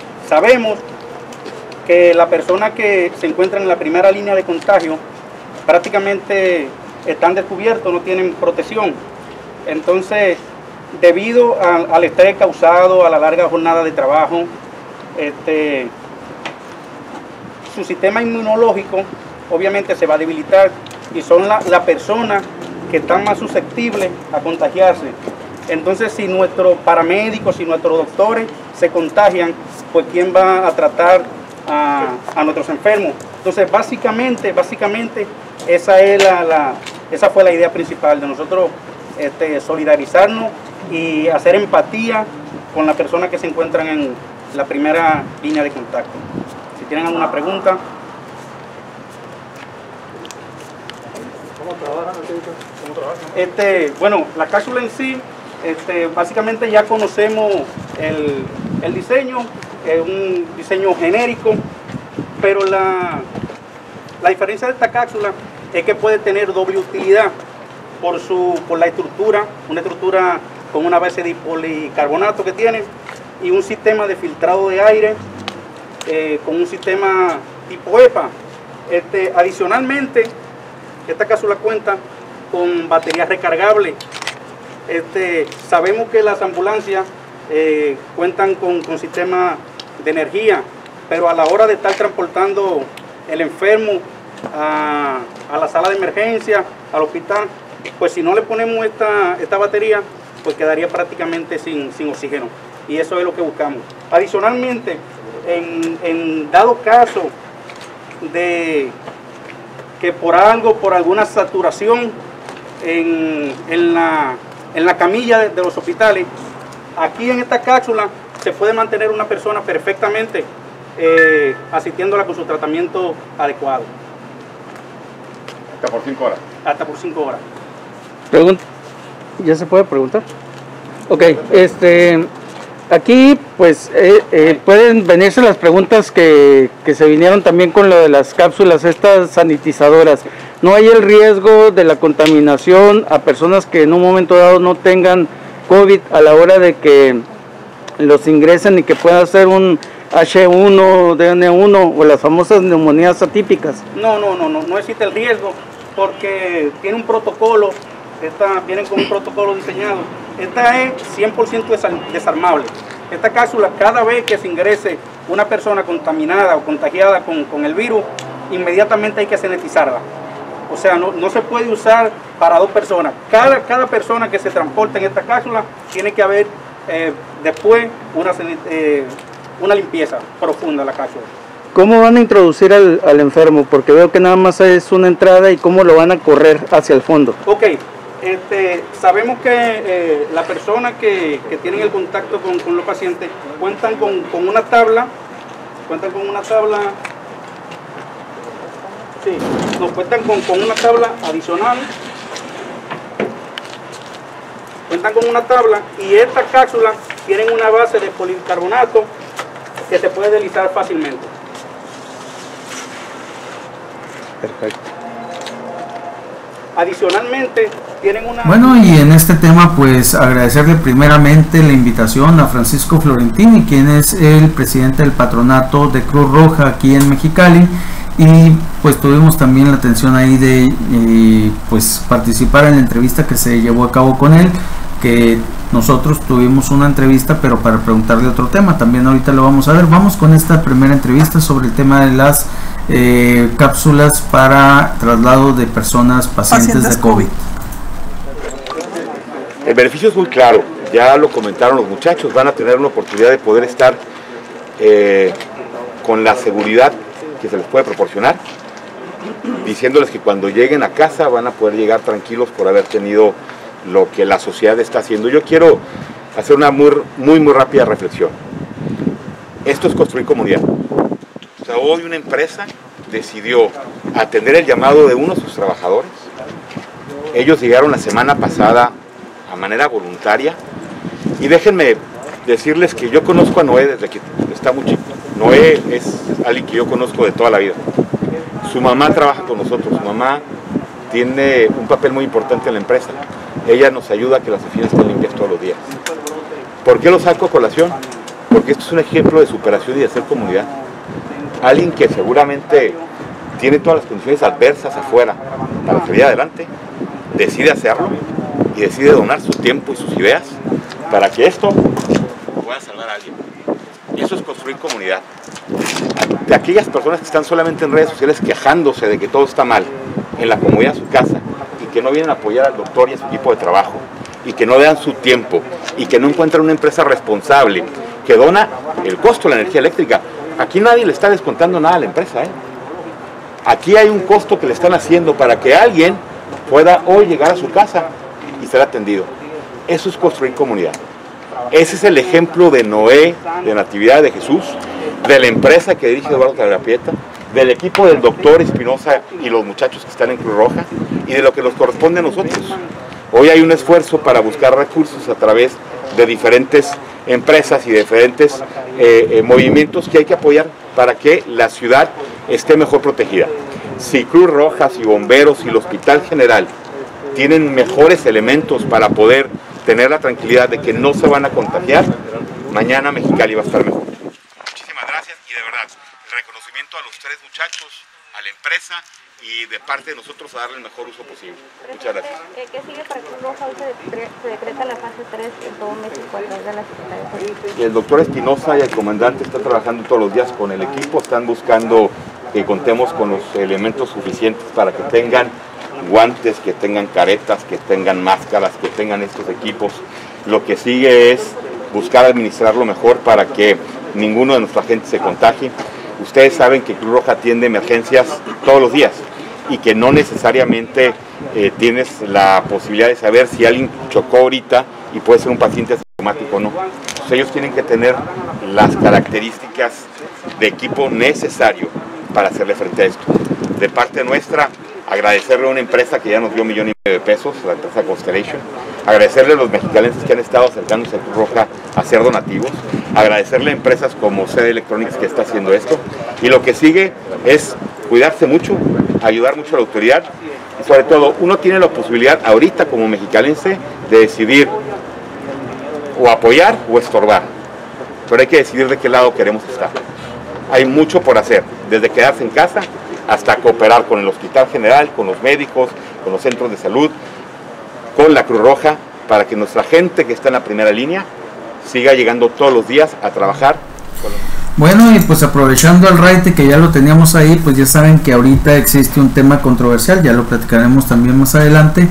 las personas que se encuentran en la primera línea de contagio prácticamente están descubiertos, no tienen protección. Entonces, debido al estrés causado a la larga jornada de trabajo, su sistema inmunológico obviamente se va a debilitar y son la persona que están más susceptibles a contagiarse. Entonces, si nuestros paramédicos, si nuestros doctores se contagian, pues ¿quién va a tratar a nuestros enfermos? Entonces, básicamente esa fue la idea principal de nosotros, solidarizarnos y hacer empatía con las personas que se encuentran en la primera línea de contacto. Si tienen alguna pregunta. ¿Cómo trabajan? Bueno, la cápsula en sí, básicamente ya conocemos el diseño, es un diseño genérico, pero la diferencia de esta cápsula es que puede tener doble utilidad por la estructura, una estructura con una base de policarbonato que tiene y un sistema de filtrado de aire con un sistema tipo EPA. Adicionalmente, esta cápsula cuenta con baterías recargables. Sabemos que las ambulancias cuentan con sistemas de energía, pero a la hora de estar transportando el enfermo a la sala de emergencia, al hospital, pues si no le ponemos esta batería, pues quedaría prácticamente sin oxígeno, y eso es lo que buscamos. Adicionalmente, en dado caso de que por alguna saturación en la camilla de los hospitales, aquí en esta cápsula se puede mantener una persona perfectamente asistiéndola con su tratamiento adecuado. Hasta por 5 horas. Hasta por 5 horas. ¿Ya se puede preguntar? Ok, aquí pues pueden venirse las preguntas que se vinieron también con lo de las cápsulas estas sanitizadoras. ¿No hay el riesgo de la contaminación a personas que en un momento dado no tengan COVID a la hora de que los ingresen y que pueda ser un H1, DN1 o las famosas neumonías atípicas? No existe el riesgo porque tiene un protocolo, vienen con un protocolo diseñado. Esta es 100% desarmable. Esta cápsula, cada vez que se ingrese una persona contaminada o contagiada con el virus, inmediatamente hay que sanitizarla. O sea, no se puede usar para 2 personas. Cada persona que se transporte en esta cápsula tiene que haber después una limpieza profunda de la cápsula. ¿Cómo van a introducir al enfermo? Porque veo que nada más es una entrada y cómo lo van a correr hacia el fondo. Ok, sabemos que las personas que tienen el contacto con los pacientes cuentan con una tabla, cuentan con una tabla adicional, cuentan con una tabla y esta cápsula tienen una base de policarbonato que se puede deslizar fácilmente. Perfecto. Adicionalmente, tienen una... Bueno, y en este tema, pues agradecerle primeramente la invitación a Francisco Florentini, quien es el presidente del patronato de Cruz Roja aquí en Mexicali, y pues tuvimos también la atención ahí de pues participar en la entrevista que se llevó a cabo con él, que nosotros tuvimos una entrevista pero para preguntarle otro tema, también ahorita lo vamos a ver. Vamos con esta primera entrevista sobre el tema de las cápsulas para traslado de personas pacientes de COVID. El beneficio es muy claro, ya lo comentaron los muchachos, van a tener una oportunidad de poder estar con la seguridad que se les puede proporcionar, diciéndoles que cuando lleguen a casa van a poder llegar tranquilos por haber tenido lo que la sociedad está haciendo. Yo quiero hacer una muy rápida reflexión. Esto es construir comunidad. O sea, hoy una empresa decidió atender el llamado de uno de sus trabajadores. Ellos llegaron la semana pasada a manera voluntaria y déjenme decirles que yo conozco a Noé desde que está muy chico. Noé es alguien que yo conozco de toda la vida. Su mamá trabaja con nosotros, su mamá tiene un papel muy importante en la empresa. Ella nos ayuda a que las oficinas estén limpias todos los días. ¿Por qué lo saco a colación? Porque esto es un ejemplo de superación y de hacer comunidad. Alguien que seguramente tiene todas las condiciones adversas afuera para salir adelante, decide hacerlo y decide donar su tiempo y sus ideas para que esto pueda salvar a alguien. Y eso es construir comunidad. de aquellas personas que están solamente en redes sociales quejándose de que todo está mal en la comodidad de su casa y que no vienen a apoyar al doctor y a su equipo de trabajo y que no le dan su tiempo y que no encuentran una empresa responsable que dona el costo de la energía eléctrica. Aquí nadie le está descontando nada a la empresa, ¿eh? Aquí hay un costo que le están haciendo para que alguien pueda hoy llegar a su casa y ser atendido. Eso es construir comunidad. Ese es el ejemplo de Noé, de Natividad de Jesús, de la empresa que dirige Eduardo Cabrera-Prieta, del equipo del doctor Espinosa y los muchachos que están en Cruz Roja y de lo que nos corresponde a nosotros. Hoy hay un esfuerzo para buscar recursos a través de diferentes empresas y diferentes movimientos que hay que apoyar para que la ciudad esté mejor protegida. Si Cruz Roja, si bomberos y el Hospital General tienen mejores elementos para poder tener la tranquilidad de que no se van a contagiar, mañana Mexicali va a estar mejor. Muchísimas gracias y de verdad, el reconocimiento a los tres muchachos, a la empresa y de parte de nosotros a darle el mejor uso posible. Muchas gracias. ¿Qué sigue para Cruz Roja? Hoy se decreta la fase 3 en todo México a través de la Secretaría de Salud. El doctor Espinosa y el comandante están trabajando todos los días con el equipo, están buscando que contemos con los elementos suficientes para que tengan guantes, que tengan caretas, que tengan máscaras, que tengan estos equipos. Lo que sigue es buscar administrarlo mejor para que ninguno de nuestra gente se contagie. Ustedes saben que Cruz Roja atiende emergencias todos los días y que no necesariamente tienes la posibilidad de saber si alguien chocó ahorita y puede ser un paciente asintomático o no. Entonces, ellos tienen que tener las características de equipo necesario para hacerle frente a esto. De parte nuestra, agradecerle a una empresa que ya nos dio $1,5 millones de pesos, la empresa Constellation, agradecerle a los mexicalenses que han estado acercándose a Cruz Roja a hacer donativos, agradecerle a empresas como CD Electronics que está haciendo esto, y lo que sigue es cuidarse mucho, ayudar mucho a la autoridad, y sobre todo, uno tiene la posibilidad ahorita como mexicalense de decidir o apoyar o estorbar, pero hay que decidir de qué lado queremos estar. Hay mucho por hacer, desde quedarse en casa hasta cooperar con el Hospital General, con los médicos, con los centros de salud, con la Cruz Roja, para que nuestra gente que está en la primera línea siga llegando todos los días a trabajar. Bueno, y pues aprovechando el raite que ya lo teníamos ahí, pues ya saben que ahorita existe un tema controversial, ya lo platicaremos también más adelante,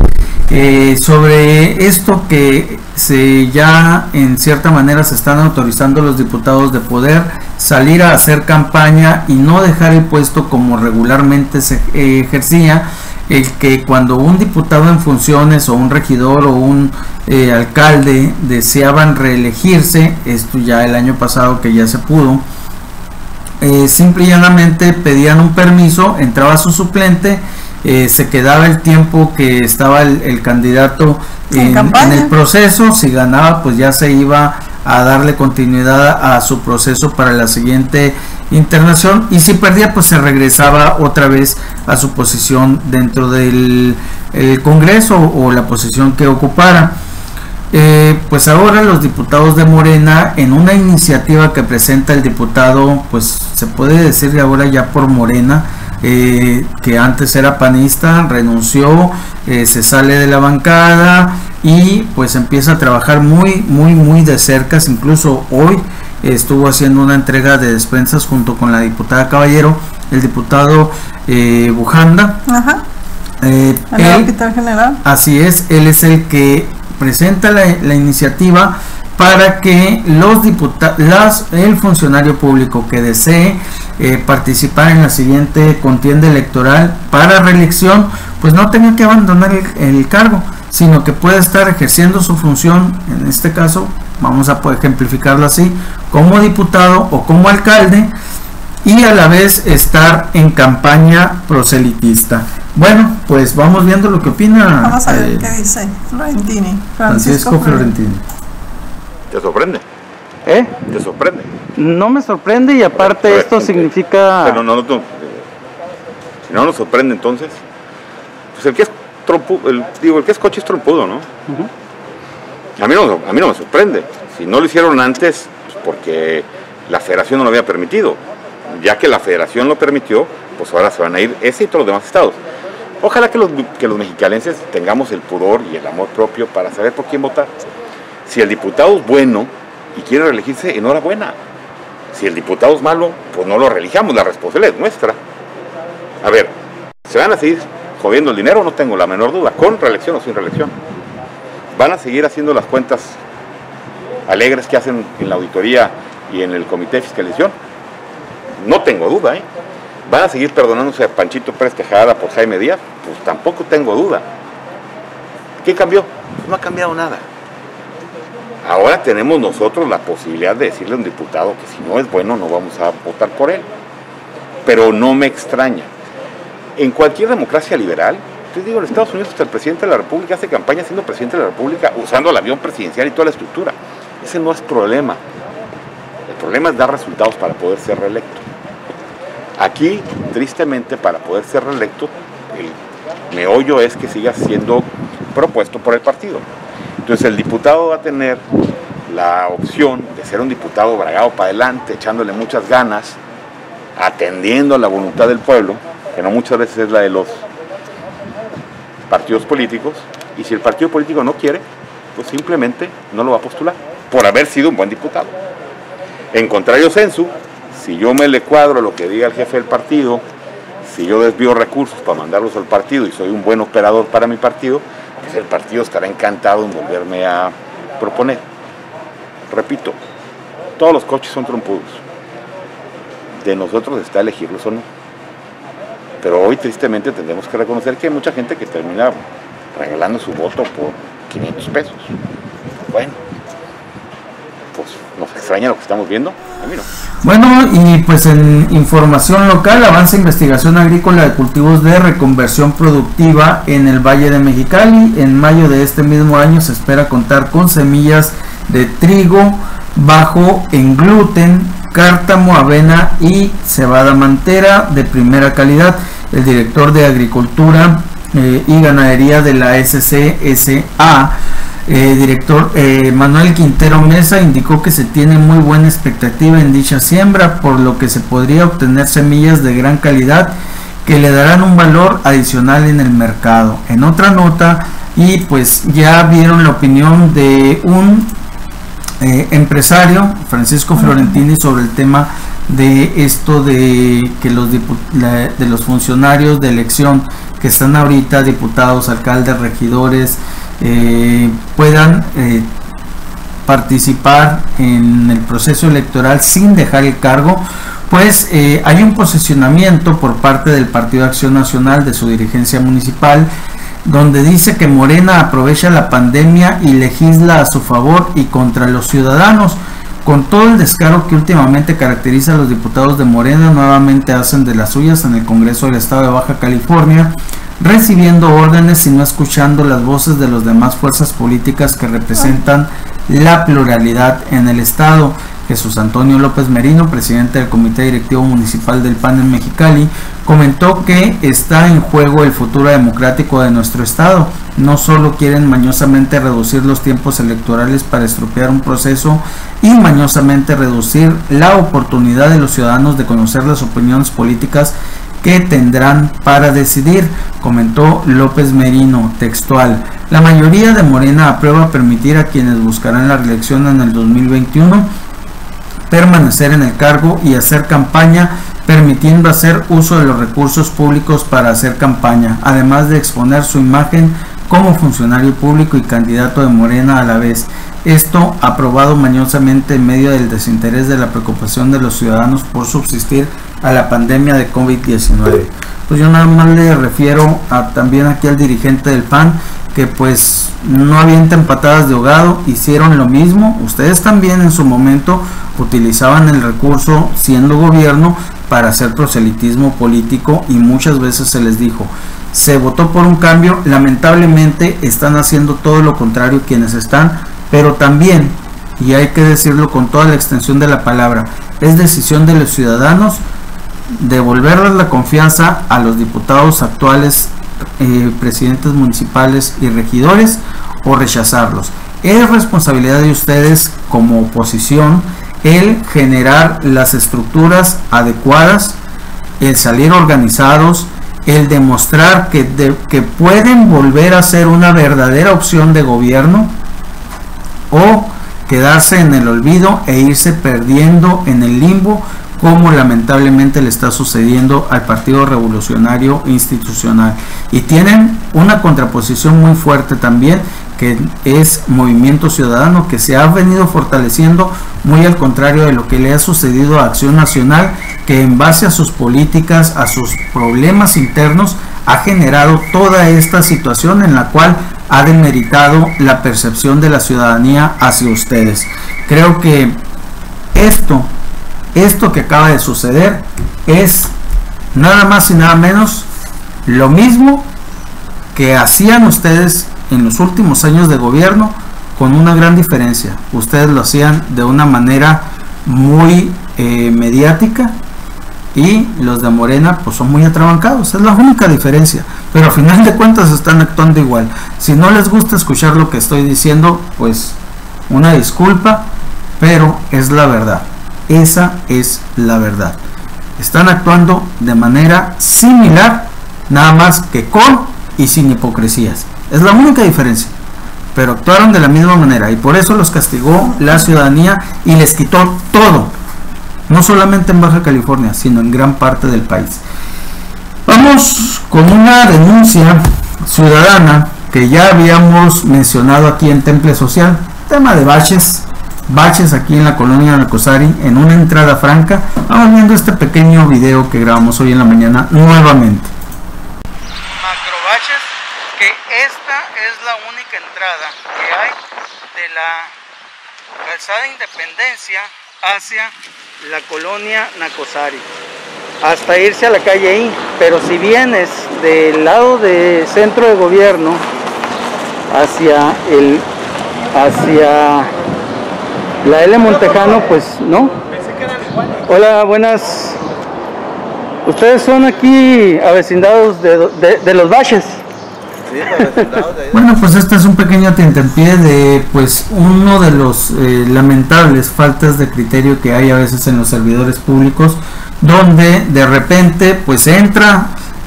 sobre esto que ya en cierta manera se están autorizando los diputados de poder salir a hacer campaña y no dejar el puesto como regularmente se ejercía, el que cuando un diputado en funciones o un regidor o un alcalde deseaban reelegirse, esto ya el año pasado que ya se pudo, simple y llanamente pedían un permiso, entraba su suplente, se quedaba el tiempo que estaba el candidato en el proceso, si ganaba pues ya se iba a darle continuidad a su proceso para la siguiente internación, y si perdía pues se regresaba otra vez a su posición dentro del Congreso o la posición que ocupara. Pues ahora los diputados de Morena, en una iniciativa que presenta el diputado, pues se puede decir que ahora ya por Morena, que antes era panista, renunció, se sale de la bancada y pues empieza a trabajar muy de cerca. Incluso hoy estuvo haciendo una entrega de despensas junto con la diputada Caballero, el diputado Bujanda. Ajá. El Hospital General. Así es, él es el que presenta la iniciativa para que los diputados, el funcionario público que desee participar en la siguiente contienda electoral para reelección, pues no tenga que abandonar el cargo, sino que pueda estar ejerciendo su función, en este caso, vamos a ejemplificarlo así, como diputado o como alcalde, y a la vez estar en campaña proselitista. Bueno, pues vamos viendo lo que opina. Vamos a ver qué dice Francisco Florentini. ¿Te sorprende? ¿Te sorprende? No me sorprende, y aparte esto significa... Pero si no nos sorprende, entonces, pues el que es trompudo, el que es coche es trompudo, ¿no? A mí no me sorprende. Si no lo hicieron antes, pues porque la federación no lo había permitido. Ya que la federación lo permitió, pues ahora se van a ir ese y todos los demás estados. Ojalá que los mexicalenses tengamos el pudor y el amor propio para saber por quién votar. Si el diputado es bueno y quiere reelegirse, enhorabuena. Si el diputado es malo, pues no lo reelijamos, la responsabilidad es nuestra. A ver, ¿se van a seguir jodiendo el dinero? No tengo la menor duda, con reelección o sin reelección. ¿Van a seguir haciendo las cuentas alegres que hacen en la auditoría y en el comité de fiscalización? No tengo duda, ¿eh? ¿Van a seguir perdonándose a Panchito Pérez Tejada por Jaime Díaz? Pues tampoco tengo duda. ¿Qué cambió? Pues no ha cambiado nada. Ahora tenemos nosotros la posibilidad de decirle a un diputado que si no es bueno no vamos a votar por él. Pero no me extraña. En cualquier democracia liberal, yo digo, en Estados Unidos hasta el presidente de la República hace campaña siendo presidente de la República, usando el avión presidencial y toda la estructura. Ese no es problema. El problema es dar resultados para poder ser reelecto. Aquí, tristemente, para poder ser reelecto, el meollo es que siga siendo propuesto por el partido. Entonces el diputado va a tener la opción de ser un diputado bragado para adelante, echándole muchas ganas, atendiendo a la voluntad del pueblo, que no muchas veces es la de los partidos políticos, y si el partido político no quiere, pues simplemente no lo va a postular, por haber sido un buen diputado. En contrario sensu, si yo me le cuadro lo que diga el jefe del partido, si yo desvío recursos para mandarlos al partido y soy un buen operador para mi partido, pues el partido estará encantado en volverme a proponer. Repito, todos los coches son trompudos. De nosotros está elegirlos o no. Pero hoy tristemente tendremos que reconocer que hay mucha gente que termina regalando su voto por 500 pesos. Bueno, pues nos extraña lo que estamos viendo. A mí no. Bueno, y pues en información local, avanza investigación agrícola de cultivos de reconversión productiva en el Valle de Mexicali. En mayo de este mismo año se espera contar con semillas de trigo bajo en gluten, cártamo, avena y cebada mantera de primera calidad. El director de Agricultura y Ganadería de la SCSA, director Manuel Quintero Mesa, indicó que se tiene muy buena expectativa en dicha siembra, por lo que se podría obtener semillas de gran calidad que le darán un valor adicional en el mercado. En otra nota, y pues ya vieron la opinión de un empresario, Francisco Florentini, sobre el tema de esto de que los funcionarios de elección que están ahorita, diputados, alcaldes, regidores, puedan participar en el proceso electoral sin dejar el cargo. Pues hay un posicionamiento por parte del Partido Acción Nacional, de su dirigencia municipal, donde dice que Morena aprovecha la pandemia y legisla a su favor y contra los ciudadanos. Con todo el descaro que últimamente caracteriza a los diputados de Morena, nuevamente hacen de las suyas en el Congreso del Estado de Baja California, recibiendo órdenes y no escuchando las voces de las demás fuerzas políticas que representan la pluralidad en el Estado. Jesús Antonio López Merino, presidente del Comité Directivo Municipal del PAN en Mexicali, comentó que está en juego el futuro democrático de nuestro Estado. No solo quieren mañosamente reducir los tiempos electorales para estropear un proceso y mañosamente reducir la oportunidad de los ciudadanos de conocer las opiniones políticas que tendrán para decidir, comentó López Merino, textual. La mayoría de Morena aprueba permitir a quienes buscarán la reelección en el 2021 permanecer en el cargo y hacer campaña, permitiendo hacer uso de los recursos públicos para hacer campaña, además de exponer su imagen como funcionario público y candidato de Morena a la vez. Esto aprobado mañosamente en medio del desinterés de la preocupación de los ciudadanos por subsistir a la pandemia de COVID-19. Pues yo nada más le refiero también aquí al dirigente del PAN, que pues no avienten patadas de ahogado, hicieron lo mismo. Ustedes también en su momento utilizaban el recurso siendo gobierno para hacer proselitismo político y muchas veces se les dijo, se votó por un cambio. Lamentablemente están haciendo todo lo contrario quienes están, pero también, y hay que decirlo con toda la extensión de la palabra, es decisión de los ciudadanos devolverles la confianza a los diputados actuales, presidentes municipales y regidores, o rechazarlos. Es responsabilidad de ustedes como oposición el generar las estructuras adecuadas, el salir organizados, el demostrar que pueden volver a ser una verdadera opción de gobierno, o quedarse en el olvido e irse perdiendo en el limbo, como lamentablemente le está sucediendo al Partido Revolucionario Institucional. Y tienen una contraposición muy fuerte también, que es Movimiento Ciudadano, que se ha venido fortaleciendo, muy al contrario de lo que le ha sucedido a Acción Nacional, que en base a sus políticas, a sus problemas internos, ha generado toda esta situación en la cual ha demeritado la percepción de la ciudadanía hacia ustedes. Creo que esto que acaba de suceder es nada más y nada menos lo mismo que hacían ustedes en los últimos años de gobierno, con una gran diferencia. Ustedes lo hacían de una manera muy mediática, y los de Morena pues son muy atrabancados. Es la única diferencia, pero a final de cuentas están actuando igual. Si no les gusta escuchar lo que estoy diciendo, pues una disculpa, pero es la verdad. Esa es la verdad. Están actuando de manera similar, nada más que con y sin hipocresías. Es la única diferencia, pero actuaron de la misma manera, y por eso los castigó la ciudadanía y les quitó todo, no solamente en Baja California, sino en gran parte del país. Vamos con una denuncia ciudadana que ya habíamos mencionado aquí en Temple Social, tema de baches aquí en la colonia Nacosari, en una entrada franca. Vamos viendo este pequeño video que grabamos hoy en la mañana nuevamente. Macrobaches, que esta es la única entrada que hay de la calzada Independencia hacia la colonia Nacosari, hasta irse a la calle I. Pero si vienes del lado de centro de gobierno hacia la L Montejano, pues no. Hola, buenas. Ustedes son aquí avecindados de los baches. Bueno, pues este es un pequeño tentempié de pues uno de los lamentables faltas de criterio que hay a veces en los servidores públicos, donde de repente pues entran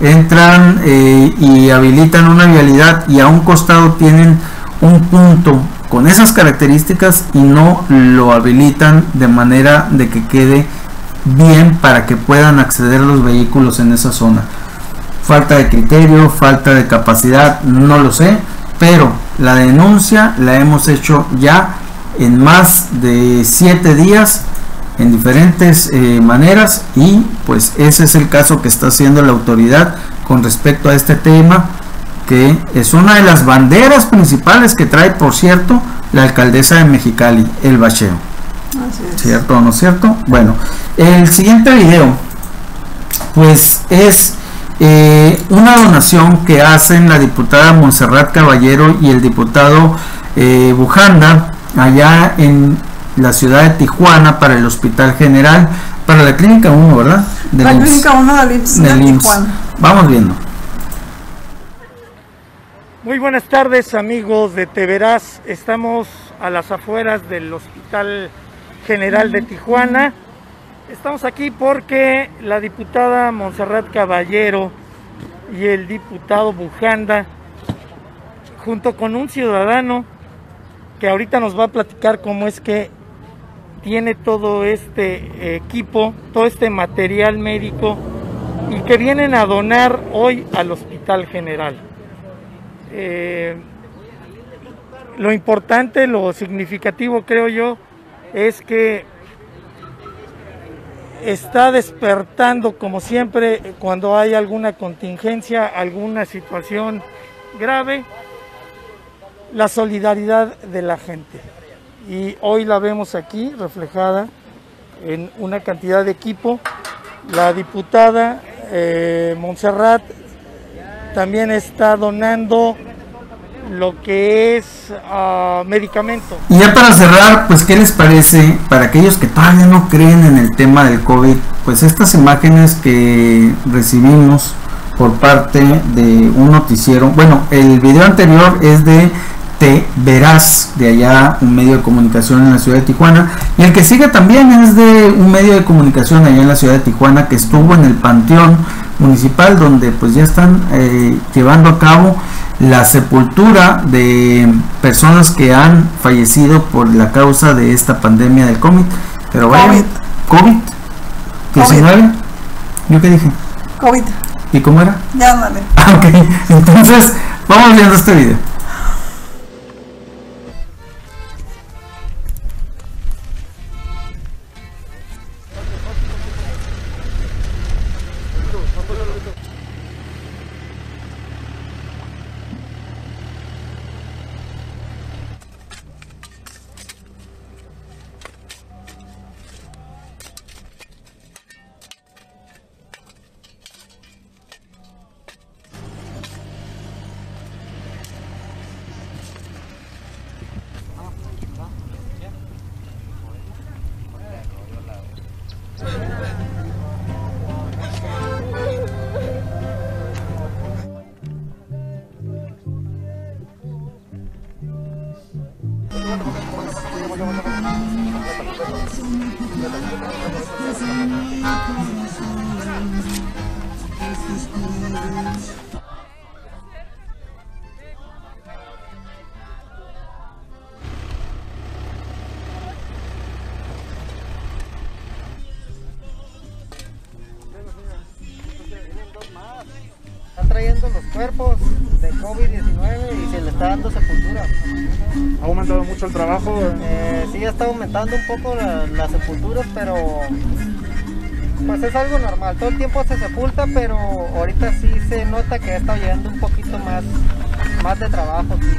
y habilitan una vialidad, y a un costado tienen un punto con esas características y no lo habilitan de manera de que quede bien para que puedan acceder los vehículos en esa zona. Falta de criterio, falta de capacidad, no lo sé, pero la denuncia la hemos hecho ya en más de 7 días en diferentes maneras, y pues ese es el caso que está haciendo la autoridad con respecto a este tema, que es una de las banderas principales que trae, por cierto, la alcaldesa de Mexicali, el bacheo. ¿Cierto o no cierto? Bueno, el siguiente video pues es una donación que hacen la diputada Montserrat Caballero y el diputado Bujanda allá en la ciudad de Tijuana para el Hospital General, para la Clínica 1, ¿verdad? La Clínica 1 del IMSS de Tijuana. Vamos viendo. Muy buenas tardes, amigos de Te Verás. Estamos a las afueras del Hospital General de Tijuana. Estamos aquí porque la diputada Montserrat Caballero y el diputado Bujanda, junto con un ciudadano que ahorita nos va a platicar cómo es que tiene todo este equipo, todo este material médico, y que vienen a donar hoy al Hospital General. Lo importante, lo significativo, creo yo, es que está despertando, como siempre, cuando hay alguna contingencia, alguna situación grave, la solidaridad de la gente. Y hoy la vemos aquí reflejada en una cantidad de equipo. La diputada Montserrat también está donando lo que es medicamento. Y ya para cerrar, pues ¿qué les parece para aquellos que todavía no creen en el tema del COVID? Pues estas imágenes que recibimos por parte de un noticiero, bueno, el video anterior es de Te Verás, de allá, un medio de comunicación en la ciudad de Tijuana, y el que sigue también es de un medio de comunicación allá en la ciudad de Tijuana, que estuvo en el Panteón Municipal, donde pues ya están llevando a cabo la sepultura de personas que han fallecido por la causa de esta pandemia del COVID. Pero vaya, COVID-19. ¿Yo qué dije? COVID. ¿Y cómo era? Ya, dale. Ok, entonces vamos viendo este video. Están trayendo los cuerpos de COVID-19 y se le está dando sepultura. ¿Ha aumentado mucho el trabajo? Sí, está aumentando un poco las sepulturas, pero pues es algo normal. Todo el tiempo se sepulta, pero ahorita sí se nota que está llegando un poquito más de trabajo. Sí.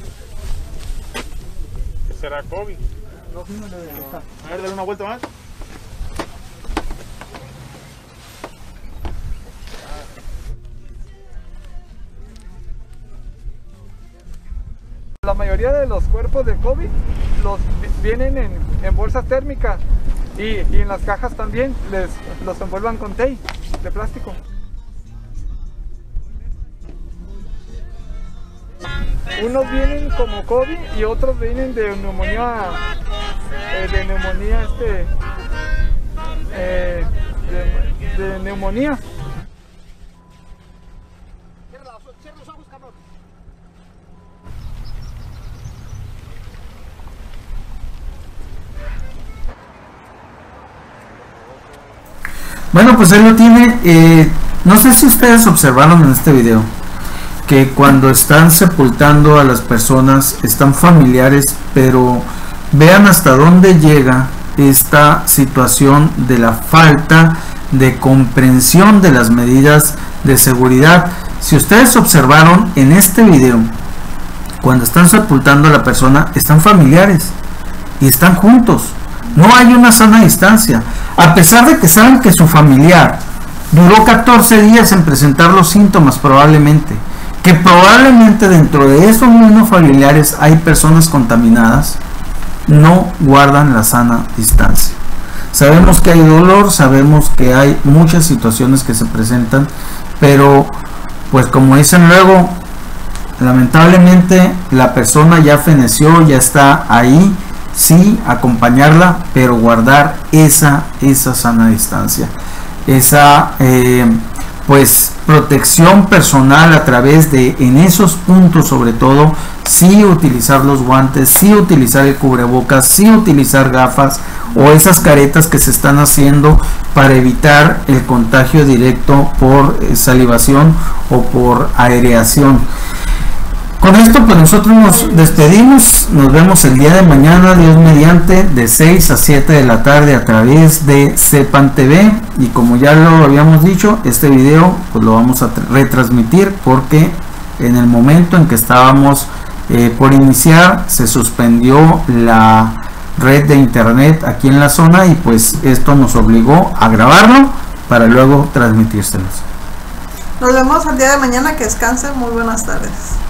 ¿Será COVID? No. A ver, dale una vuelta más. La mayoría de los cuerpos de COVID vienen en bolsas térmicas y en las cajas también los envuelvan con tape de plástico. Unos vienen como COVID y otros vienen de neumonía, de neumonía. Bueno, pues él lo tiene. No sé si ustedes observaron en este video que cuando están sepultando a las personas están familiares, pero vean hasta dónde llega esta situación de la falta de comprensión de las medidas de seguridad. Si ustedes observaron en este video, cuando están sepultando a la persona, están familiares y están juntos. No hay una sana distancia, a pesar de que saben que su familiar duró 14 días en presentar los síntomas, probablemente dentro de esos mismos familiares hay personas contaminadas. No guardan la sana distancia. Sabemos que hay dolor, sabemos que hay muchas situaciones que se presentan, pero pues como dicen luego, lamentablemente la persona ya feneció, ya está ahí. Sí, acompañarla, pero guardar esa sana distancia, esa pues protección personal a través de, en esos puntos sobre todo, sí utilizar los guantes, sí utilizar el cubrebocas, sí utilizar gafas o esas caretas que se están haciendo para evitar el contagio directo por salivación o por aireación. Con esto pues nosotros nos despedimos, nos vemos el día de mañana, Dios mediante, de 6 a 7 de la tarde a través de Sepan TV, y como ya lo habíamos dicho, este video pues lo vamos a retransmitir porque en el momento en que estábamos por iniciar se suspendió la red de internet aquí en la zona y pues esto nos obligó a grabarlo para luego transmitírselos. Nos vemos el día de mañana, que descansen, muy buenas tardes.